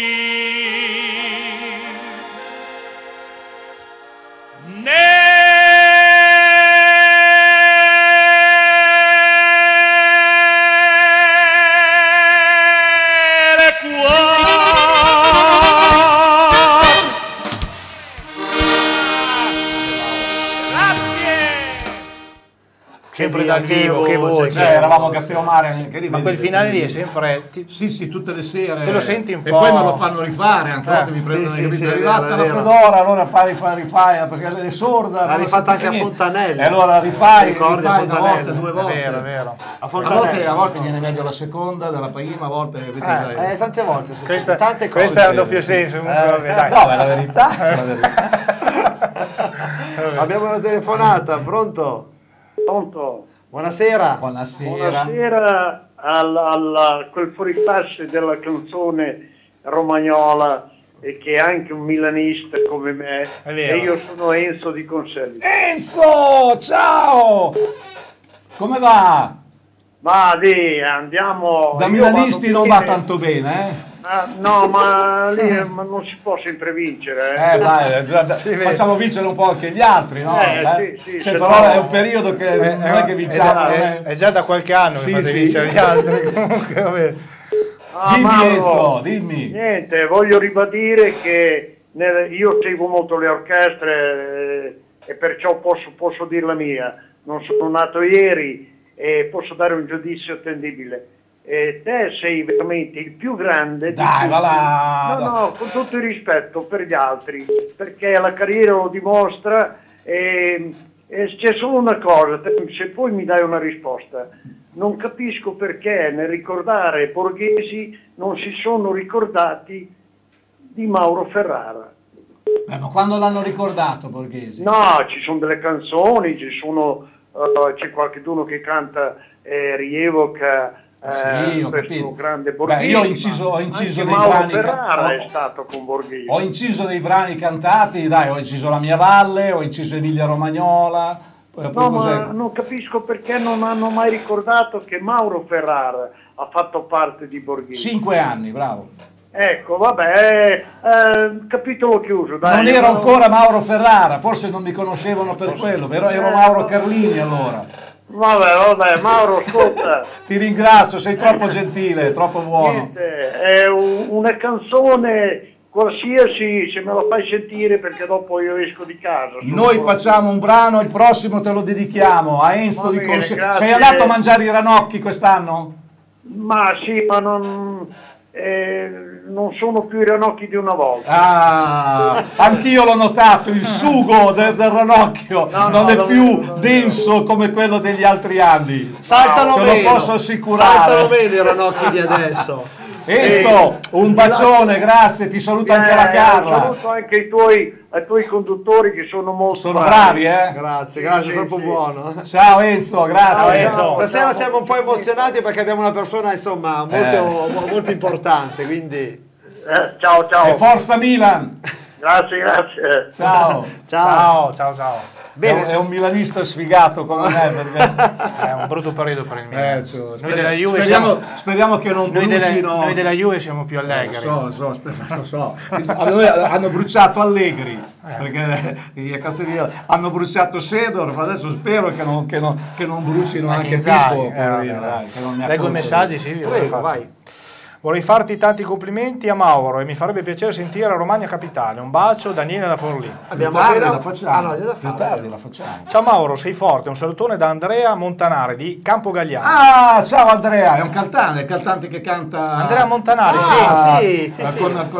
nelle cuore. Sempre dal vivo, che voce. Eravamo Gatteo Mare. Ma quel finale lì è sempre... Sì, tutte le sere. Te lo senti un po'... E poi me lo fanno rifare, anche volte mi prendono sì, capito? sì, È è arrivata vero, la è vero. Fedora, allora rifai, perché è sorda. L'ha rifatta anche a Fontanelli. E allora rifai Ricordi a una Fontanelli? volta, due volte. È vero. A Fontanelli. A volte viene meglio la seconda della prima, a volte... Tante volte. Tante cose. Questo è un doppio senso. Comunque, dai. No, è la verità. È la verità. Abbiamo una telefonata, pronto? Pronto? Buonasera. Buonasera. Buonasera a quel fuoriclasse della canzone romagnola e che è anche un milanista come me, È vero. e io sono Enzo di Conselli. Enzo, ciao! Come va? Ma andiamo... Da io milanisti vado non va bene. tanto bene, eh? No, ma lì ma non si può sempre vincere. Dai, facciamo vincere un po' anche gli altri, no? Sì, Cioè, se però no- è un periodo che non è che vinciamo. È già da qualche anno Sì, che fate sì. vincere gli altri. Comunque, vabbè. Dimmi Mauro, Enzo, dimmi. Niente, voglio ribadire che io seguo molto le orchestre e perciò posso dire la mia. Non sono nato ieri e posso dare un giudizio attendibile. E te sei veramente il più grande di Dai, tutti. va là. No, con tutto il rispetto per gli altri, perché la carriera lo dimostra e c'è solo una cosa, se poi mi dai una risposta. Non capisco perché nel ricordare Borghesi non si sono ricordati di Mauro Ferrara. Ma quando l'hanno ricordato Borghesi? No, ci sono delle canzoni, c'è qualcuno che canta, rievoca Sì, ho questo capito. grande Borghesi. Io ho inciso anche dei Mauro brani. Ferrara è stato con Borghesi. Ho inciso dei brani cantati, dai, ho inciso La mia valle, ho inciso Emilia Romagnola. Poi No, cos'è? ma non capisco perché non hanno mai ricordato che Mauro Ferrara ha fatto parte di Borghesi. 5 anni, bravo. Ecco, vabbè, capitolo chiuso. Dai, Non ero ancora Mauro Ferrara, forse non mi conoscevano per quello, però ero Mauro Carlini allora. Vabbè, Mauro, ascolta. Ti ringrazio, sei troppo gentile, troppo buono. Niente, è una canzone qualsiasi, se me la fai sentire, perché dopo io esco di casa. Noi facciamo un brano, il prossimo te lo dedichiamo a Enzo di Consiglio. Grazie. Sei andato a mangiare i ranocchi quest'anno? Ma sì, ma non sono più i ranocchi di una volta. Ah, anch'io l'ho notato, il sugo del ranocchio non è più denso come quello degli altri anni. Saltano te meno, lo posso assicurare. Saltano meno i ranocchi di adesso. Enzo, un bacione, grazie, ti saluta anche la Carla. Saluto anche ai tuoi conduttori che sono molto bravi, eh? Grazie, Sì, troppo sì. buono. Ciao Enzo, grazie. Enzo. Stasera siamo un po' emozionati perché abbiamo una persona, insomma, molto importante, quindi... Ciao. E forza Milan. Grazie. Ciao. Ciao. Bene. È un milanista sfigato come me, perché... È un brutto periodo per il Milan. Noi della Juve speriamo che non brucino. Noi della Juve siamo più allegri. Lo so. Hanno bruciato Allegri, perché hanno bruciato Sedor, ma adesso spero che non brucino anche Pippo. Leggo i messaggi, Silvio. Prego, vai. Vorrei farti tanti complimenti a Mauro e mi farebbe piacere sentire a Romagna Capitale. Un bacio, Daniele da Forlì. Più tardi la facciamo. Ciao Mauro, sei forte. Un salutone da Andrea Montanare di Campogagliano. Ah, ciao Andrea, è un cantante che canta. Andrea Montanari, sì. Con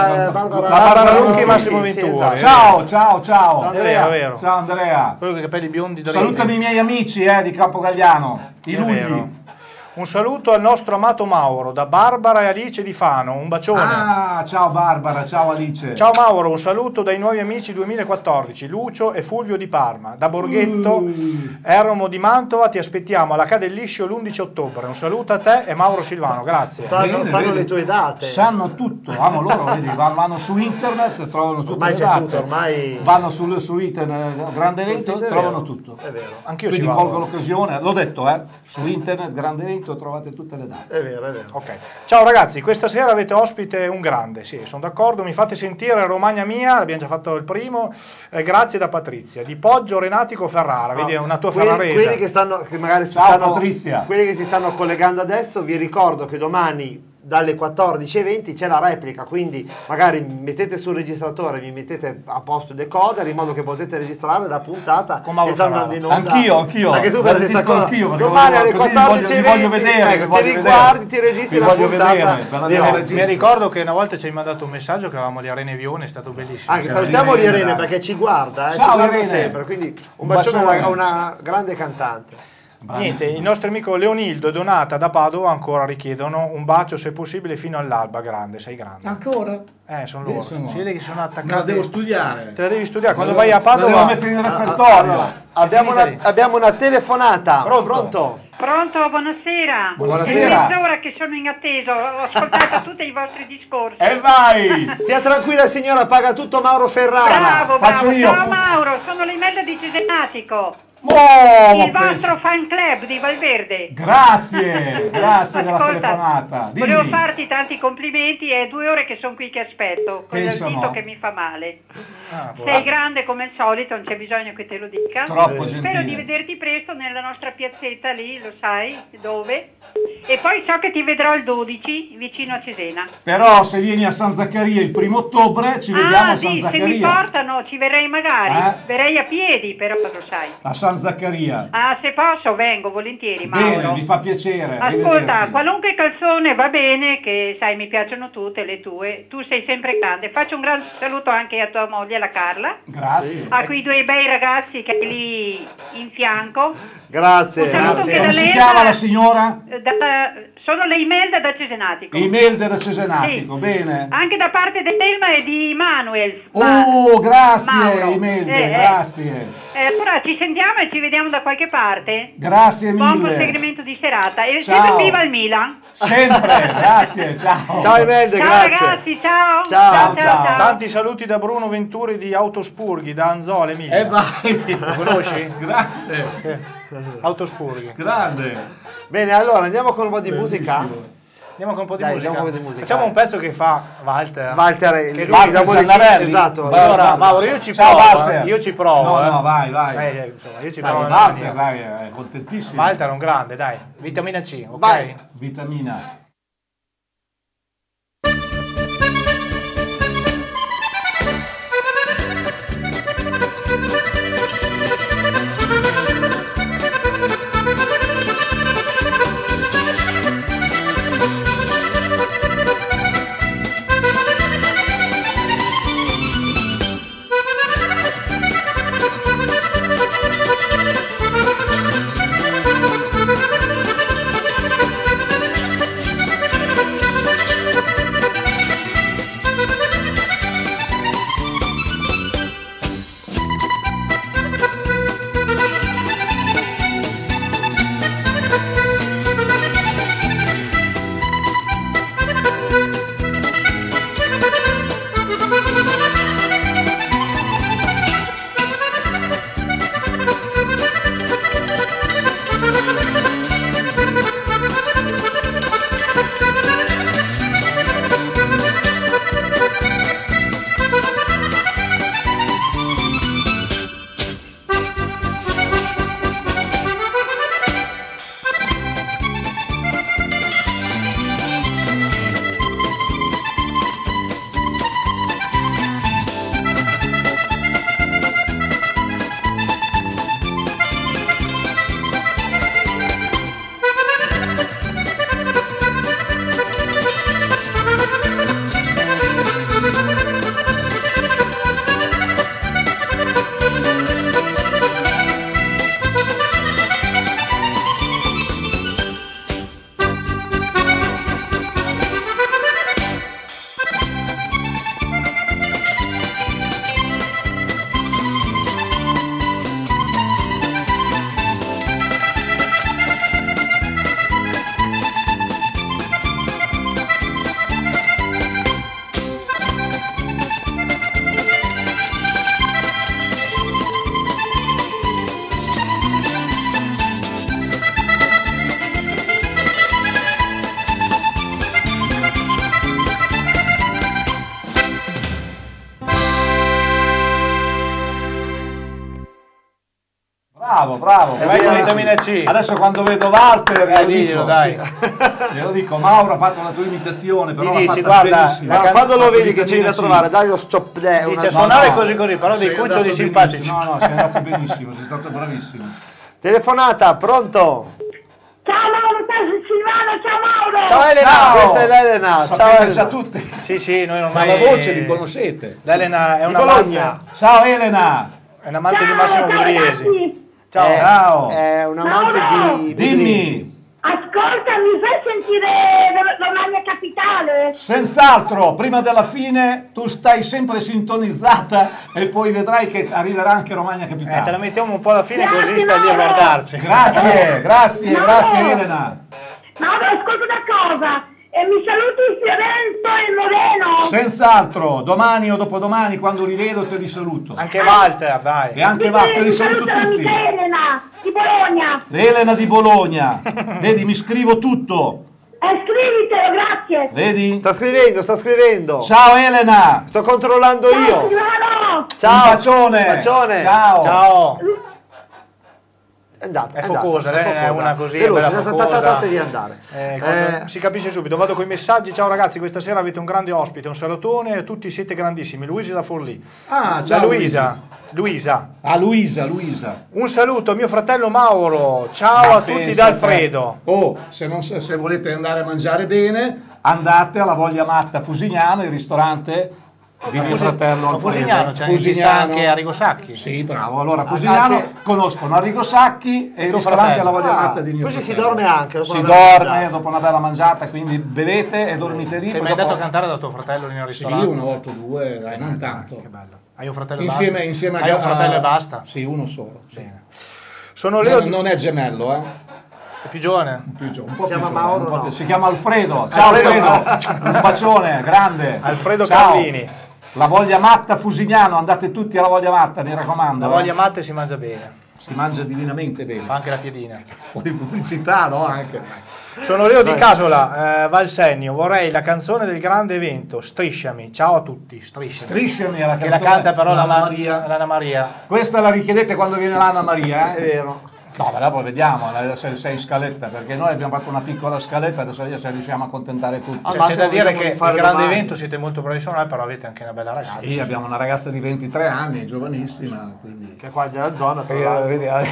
Barbara Lucchi e Massimo Ventura. Esatto. Ciao. Andrea, vero. Ciao Andrea. Quello con i capelli biondi. Salutami i miei amici di Campogagliano, i Lugli. Un saluto al nostro amato Mauro, da Barbara e Alice di Fano, un bacione. Ah, ciao Barbara, ciao Alice. Ciao Mauro, un saluto dai nuovi amici 2014, Lucio e Fulvio di Parma. Da Borghetto, Ermo di Mantova, ti aspettiamo alla Ca del Liscio l'11 ottobre. Un saluto a te e Mauro Silvano, grazie. Sanno le tue date. Sanno tutto, loro vedi, vanno su internet, trovano tutte ormai le date. Tutto, ormai... Vanno su internet, grande evento, trovano tutto. È vero. Anch'io quindi ci colgo vado. l'occasione, l'ho detto, su internet, grande evento, trovate tutte le date. È vero. Ok. Ciao ragazzi, questa sera avete ospite un grande, sì, sono d'accordo, mi fate sentire Romagna mia, abbiamo già fatto il primo, grazie da Patrizia, di Poggio Renatico Ferrara, vedi, è una tua ferrarese. Quelli che magari Patrizia. Quelli che si stanno collegando adesso, vi ricordo che domani dalle 14:20 c'è la replica, quindi magari mettete sul registratore, vi mettete a posto il decoder in modo che potete registrare la puntata con Mauro che sta andando in onda. Anch'io. Anche tu per la stessa cosa. Anch'io, domani alle 14:20 voglio vedere, ecco, ti riguardi, ti registri la puntata. Mi ricordo che una volta ci hai mandato un messaggio che avevamo Irene Vione, è stato bellissimo. Anche salutiamo Irene perché ci guarda, ciao, ci guarda Irene. sempre, quindi un bacione a una grande cantante. Niente, il nostro amico Leonildo e Donata da Padova ancora richiedono un bacio se possibile fino all'alba, grande, sei grande. Ancora? Sono loro. Si vede che sono attaccati. Me la devo studiare. Te la devi studiare, quando vai a Padova. La devo mettere in repertorio. Abbiamo una telefonata. Pronto? Pronto, buonasera. Buonasera. È mezz'ora che sono in attesa, ho ascoltato tutti i vostri discorsi. E vai! Stia tranquilla signora, paga tutto Mauro Ferrara. Faccio io. Ciao Mauro, sono l'Imelda di Cesenatico. Il vostro fan club di Valverde. Grazie della telefonata. Dimmi. Volevo farti tanti complimenti, è 2 ore che sono qui che aspetto, con il dito no. che mi fa male. Sei grande come al solito, non c'è bisogno che te lo dica. Troppo gentile. Spero di vederti presto nella nostra piazzetta lì, lo sai dove. E poi so che ti vedrò il 12 vicino a Cesena. Però se vieni a San Zaccaria il 1° ottobre ci vediamo a San Zaccaria. Se mi portano ci verrei magari, verrei a piedi, però lo sai. A San Zaccaria. Se posso vengo volentieri, Mauro. Bene, mi fa piacere. Ascolta, qualunque calzone va bene, che sai mi piacciono tutte le tue, tu sei sempre grande. Faccio un gran saluto anche a tua moglie, la Carla. Grazie. A quei 2 bei ragazzi che hai lì in fianco. Grazie. Un saluto anche Come da si Lena, chiama la signora? sono le Imelda da Cesenatico. Imelda da Cesenatico, sì. Bene. Anche da parte di Elma e di Manuel. Grazie Mauro. Imelda, grazie. Allora ci sentiamo e ci vediamo da qualche parte. Grazie mille. Buon proseguimento di serata. E Ciao. sempre viva il Milan. Sempre, grazie, ciao. Ciao Imelda, ciao grazie. Ragazzi, ciao. Ciao. Tanti saluti da Bruno Venturi di Autospurghi, da Anzola, Emilia. E vai. Lo conosci? Grande. Sì. Autospurghi. Grande. Bene, allora andiamo con un po' di musica. Andiamo con un po' di Dai, musica. andiamo con un po' di musica, Facciamo un pezzo che fa Walter. Walter, Che lui, lui- Zanarelli. esatto. Allora, Mauro, io ci Ciao, provo. Walter. Io ci provo. No, vai, vai. Insomma, io ci Dai, provo. Walter, dai, è contentissimo. Walter è un grande, dai. Vitamina C, ok? Vai. Vitamina. Bravo. E vai con vitamina C. Adesso quando vedo Walter, Dillo, dai. glielo dico, Mauro ha fatto una tua imitazione, però Gli l'ha dici, fatta guarda, benissimo. la Quando lo Fatto vedi che ci vieni vitamina a C. trovare, dai lo stop. Dice suonare così, però dei Sei cuccioli andato simpatici. benissimo. No, sei andato benissimo, sei stato bravissimo. Telefonata, pronto? Ciao Mauro, ciao Silvano, ciao Mauro! Ciao Elena! Ciao, questa è l'Elena. Sapete già tutti. Sì, noi Ma ormai... la voce li conoscete. L'Elena è Di una Bologna. Ciao Elena. è un amante di Ciao, Massimo ciao, Budriesi. ragazzi. Ciao. Ciao. È un amante Mauro. di... Dimmi. Ascolta, mi fai sentire Romagna Capitale? Senz'altro, prima della fine tu stai sempre sintonizzata e poi vedrai che arriverà anche Romagna Te la Capitale. mettiamo un po' alla fine Grazie, così stai lì a Mauro. guardarci. Grazie No. Elena. Mauro, ascolta una cosa. E mi saluti Fiorenzo e Moreno. Senz'altro, domani o dopodomani quando li vedo te li saluto. Anche Walter, dai. E anche Walter, li Mi saluto saluta tutti. l'amica Elena di Bologna. Elena di Bologna, vedi mi scrivo tutto, Scrivitelo, grazie. vedi? Sta scrivendo. Ciao Elena, Sto controllando Ciao, io. Silvano. Ciao. un bacione. Bacione. Ciao. Ciao. È andata. È focosa, lei è una così, è Veloce, bella focosa. devi andare. Si capisce subito, vado con i messaggi. Ciao ragazzi, questa sera avete un grande ospite, un salutone e tutti siete grandissimi. Luisa da Forlì. Ah, Da ciao Luisa. Ah, Luisa. Un saluto a mio fratello Mauro. Ciao a tutti da Alfredo. Oh, se volete andare a mangiare bene, andate alla Voglia Matta Fusignano, il ristorante di mio fratello A Alfredo. Fusignano, cioè, ci sta anche Arrigo Sacchi. Sì, bravo. Allora, Fusignano anche- conoscono Arrigo Sacchi e il tuo ristorante fratello. alla Voglia Matta di mio Poi ci si fratello. dorme anche. dopo Si una bella dorme mangiata. dopo una bella mangiata, quindi bevete e dormite lì. Sei poi mai andato a dopo- cantare da tuo fratello lì nel Sì, ristorante? una volta o due, dai, non tanto. Che bello. Hai un fratello e Insieme basta? a Hai un fratello e basta? Sì, uno solo. Sì. Bene. Sono Leo Non è gemello, È più giovane? Un po' Si più chiama giovane, Mauro, un po' no? più- Si chiama Alfredo. Ciao Alfredo. Un bacione, grande. Alfredo Ciao. Carlini. La Voglia Matta Fusignano, andate tutti alla Voglia Matta, mi raccomando. La voglia matta e si mangia bene. si mangia divinamente bene. Fa anche la piedina. Poi pubblicità, no? Anche. Sono Leo di Casola, Valsennio, vorrei la canzone del grande evento, Strisciami, ciao a tutti, Strisciami. Strisciami è la Che canzone. la canta però l'Anna Maria. l'Anna Maria. Questa la richiedete quando viene l'Anna Maria, È vero. No, ma dopo vediamo se sei in scaletta, perché noi abbiamo fatto una piccola scaletta, adesso vediamo se riusciamo a accontentare tutti. Ah, Cioè, ma c'è da se dire vogliamo che il fare grande domani. evento siete molto professionali, però avete anche una bella ragazza. Sì, abbiamo una ragazza di 23 anni, giovanissima, quindi... Che è qua della zona, tra l'altro.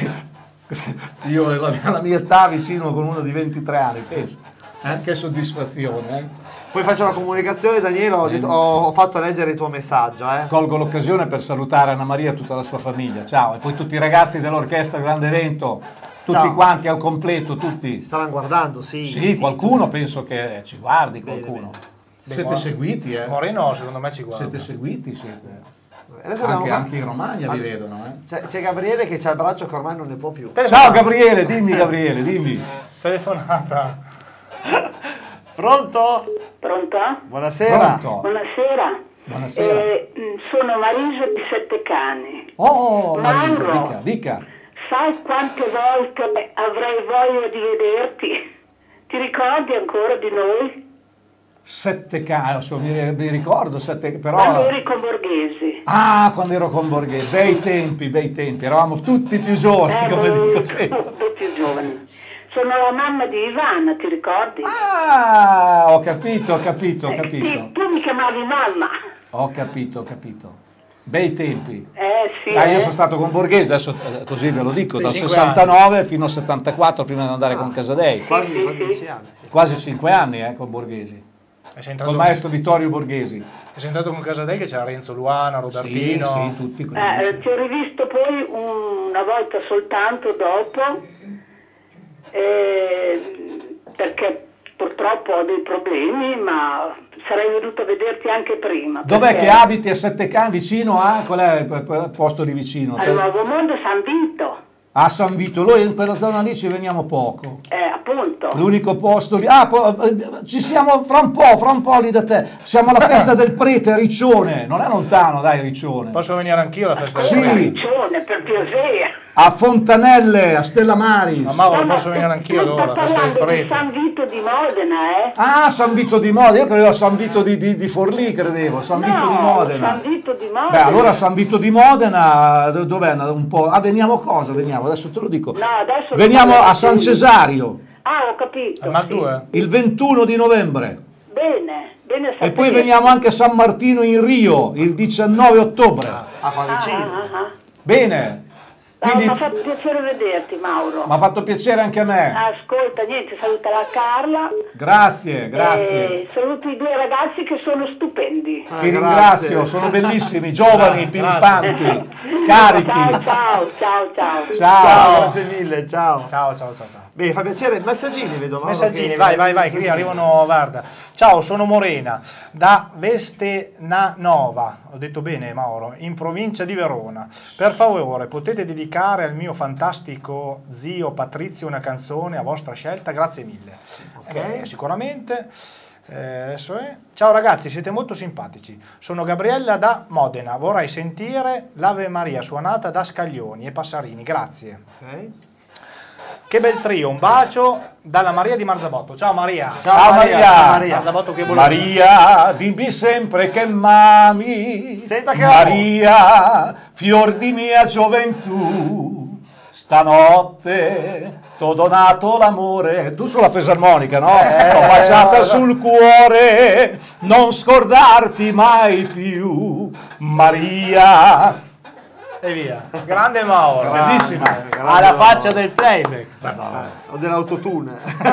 Io alla mia età vicino con uno di 23 anni, penso. Che soddisfazione. Poi faccio la comunicazione, Daniele, ho fatto leggere il tuo messaggio. Colgo l'occasione per salutare Anna Maria e tutta la sua famiglia. Ciao, e poi tutti i ragazzi dell'orchestra Grande Evento, tutti Ciao. quanti al completo, tutti. Staranno guardando, sì. Sì, qualcuno penso che ci guardi, qualcuno. Bene. Siete seguiti, eh? Moreno secondo me ci guarda. Siete seguiti, siete. Adesso abbiamo Anche in Romagna vi vedono, eh? C'è Gabriele che c'ha il braccio che ormai non ne può più. Ciao Gabriele, Gabriele, dimmi. Telefonata. Pronto? Pronto? Buonasera. Pronto? Buonasera. Buonasera. Sono Marisa di Settecani. Oh, Marisa, Mauro, dica. sai quante volte avrei voglia di vederti? Ti ricordi ancora di noi? Settecani, mi ricordo, però... Quando eri con Borghesi. Ah, quando ero con Borghese, bei tempi, eravamo tutti più giovani, come dico sempre. Tutti più giovani. Sono la mamma di Ivana, ti ricordi? Ah, ho capito. Sì, tu mi chiamavi mamma. Ho capito. Bei tempi. Sì. Io sono stato con Borghese, adesso così ve lo dico, dal 5 69 fino al 74 prima di andare con Casadei. Quasi Sì. 10 anni. Quasi 5 anni con Borghesi. E sei entrato, Col maestro Vittorio Borghesi. sei entrato con Casadei che c'era Renzo Luana, Robertino. Sì, tutti quelli. Ti ho rivisto poi una volta soltanto dopo, perché purtroppo ho dei problemi, ma sarei venuto a vederti anche prima. Dov'è perché che abiti a Settecani, vicino a... Qual è il posto di vicino? Al Nuovo Mondo San Vito, A San Vito, noi in quella zona lì ci veniamo poco. appunto. L'unico posto lì... ci siamo fra un po' lì da te. Siamo alla festa del prete a Riccione. Non è lontano, dai, Riccione. Posso venire anch'io alla festa Sì. del Prete? Riccione, per piacere. A Fontanelle, a Stella Maris. Ma Mauro, No, posso venire anch'io tu allora alla stai festa del parlando di Prete? San Vito di Modena, Ah, San Vito di Modena. Io credevo a San Vito di Forlì, credevo. San Vito di Modena. San Vito di Modena. Beh, allora San Vito di Modena, dov'è? Un po'. Veniamo cosa? Veniamo, adesso te lo dico. No, adesso Veniamo parlo a di- San Cesario, Ah, ho capito. Al Mar sì. 2? il 21 di novembre. Bene, E poi veniamo anche a San Martino in Rio, il 19 ottobre. Qua vicino. Bene. Quindi mi ha fatto piacere vederti, Mauro. mi ha fatto piacere anche a me. Ascolta, niente, saluta la Carla. Grazie. Saluto i due ragazzi che sono stupendi. Ti ringrazio, sono bellissimi, giovani, pimpanti, carichi. Ciao. Ciao. Grazie mille, ciao. Ciao. Bene, fa piacere. Messaggini vedo. Mauro, Messaggini, che- vai, che qui arrivano, guarda. Ciao, sono Morena, da Vestenanova, ho detto bene Mauro, in provincia di Verona. Per favore, potete dedicare al mio fantastico zio Patrizio una canzone a vostra scelta? Grazie mille. Sicuramente. Adesso è. Ciao ragazzi, siete molto simpatici. Sono Gabriella da Modena, vorrei sentire l'Ave Maria suonata da Scaglioni e Passarini, grazie. Ok. Che bel trio, un bacio dalla Maria di Marzabotto. Ciao Maria. Ciao Maria. Marzabotto che vuole. Maria, dimmi sempre che m'ami. Senta che Maria, fior di mia gioventù, stanotte t'ho donato l'amore. Tu sulla fisarmonica, no? T'ho baciata sul cuore, non scordarti mai più, Maria. E via. Grande Mauro. Bellissima. Ha la faccia del playback. Ho dell'autotune.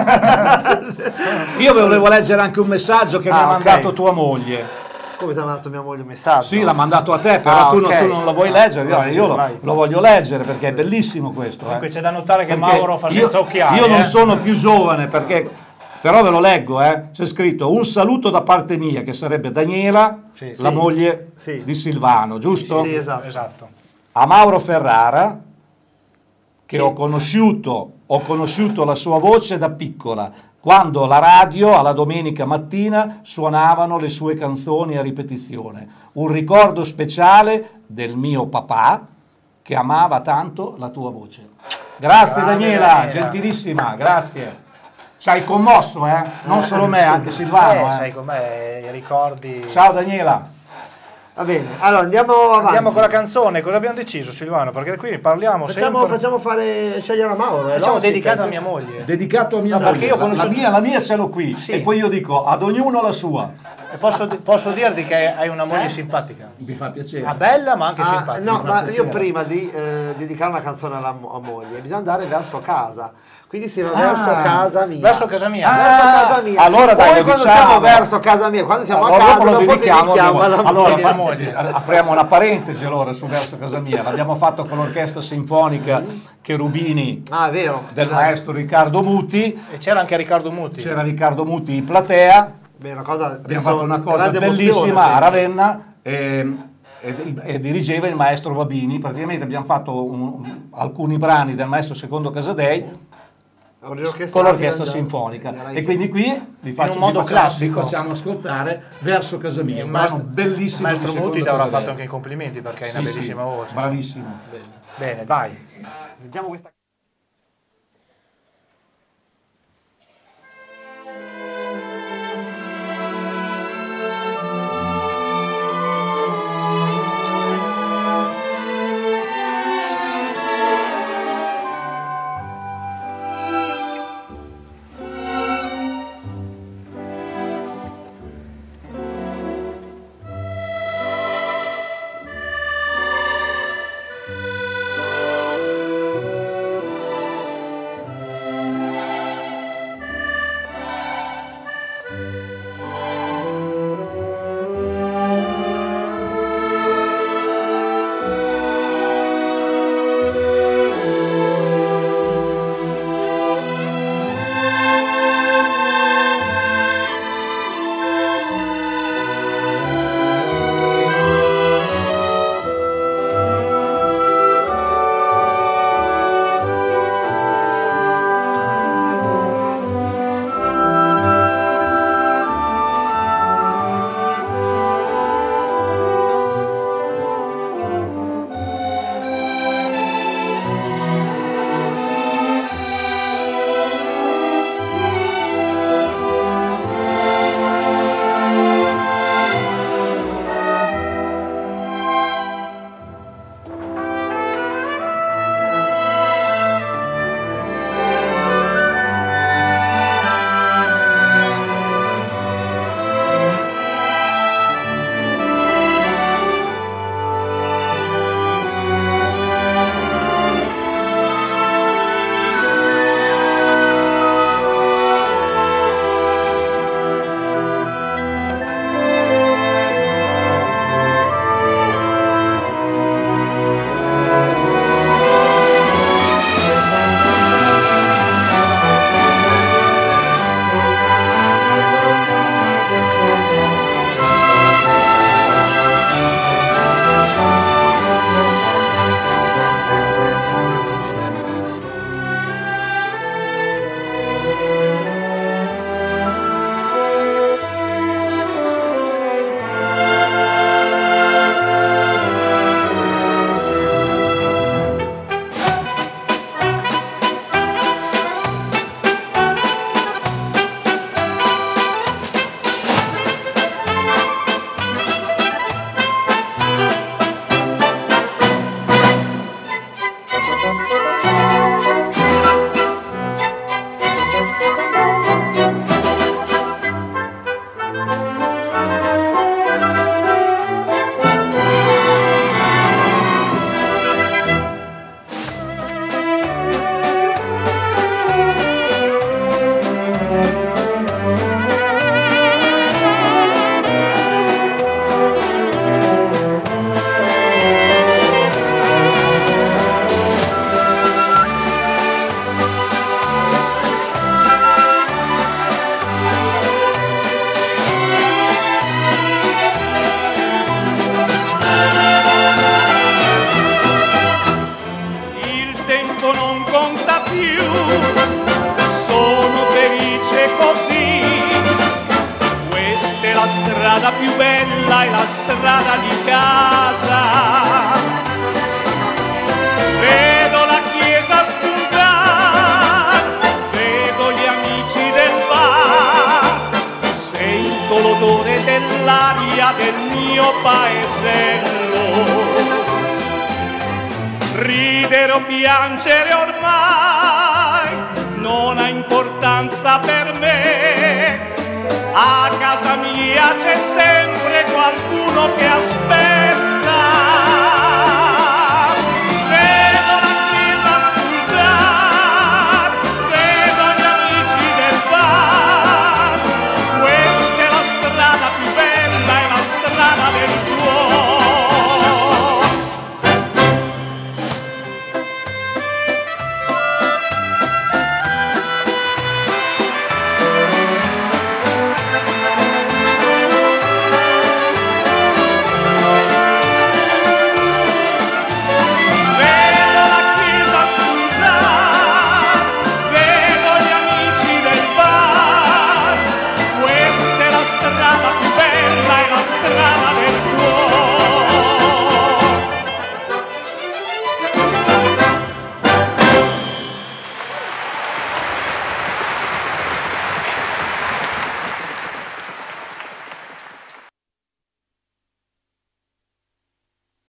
Io volevo leggere anche un messaggio che mi ha ok. mandato tua moglie. Come ti ha mandato mia moglie un messaggio? Sì, l'ha mandato a te, però tu ok. non lo vuoi leggere. Io vai. lo voglio leggere perché è bellissimo questo. Comunque c'è da notare che Perché Mauro fa senza occhiali. Io non sono più giovane perché, però ve lo leggo, c'è scritto un saluto da parte mia, che sarebbe Daniela, Sì. la moglie Sì. di Silvano, giusto? Sì, esatto. Esatto. A Mauro Ferrara, che ho conosciuto la sua voce da piccola, quando la radio alla domenica mattina suonavano le sue canzoni a ripetizione. Un ricordo speciale del mio papà che amava tanto la tua voce. Grazie Daniela, gentilissima, grazie. Ci hai commosso, non solo me, anche Silvano. Sai com'è, i ricordi. Ciao Daniela. Va bene, allora andiamo avanti. Andiamo con la canzone, cosa abbiamo deciso Silvano? Perché qui parliamo sempre. Facciamo scegliere a Mauro. Facciamo dedicato a mia moglie. Dedicato a mia moglie. Perché io conosco... la mia ce l'ho qui, sì. E poi io dico ad ognuno la sua. E posso dirti che hai una moglie simpatica? Mi fa piacere. Bella ma anche simpatica. No, ma io prima di dedicare una canzone alla moglie bisogna andare verso casa. Quindi si va verso casa mia. Verso casa mia. Verso casa mia. Allora dai, quando siamo verso casa mia, quando siamo a casa, lo dedichiamo alla moglie. Apriamo una parentesi allora su verso casa mia. L'abbiamo fatto con l'orchestra sinfonica Cherubini vero. del maestro Riccardo Muti. E c'era anche Riccardo Muti. C'era Riccardo Muti in platea. Abbiamo fatto una cosa bellissima a Ravenna. E dirigeva il maestro Babini. Praticamente abbiamo fatto alcuni brani del maestro Secondo Casadei con l'orchestra sinfonica, e quindi qui vi facciamo ascoltare Verso casa mia, un brano bellissimo. Il maestro Muti ti avrà fatto anche i complimenti perché hai una bellissima voce. Bravissimo. Bene, vai. Vediamo questa. strada più bella è la strada di casa. paesello. Ridere o piangere ormai non ha importanza per me. A casa mia c'è sempre qualcuno che aspetta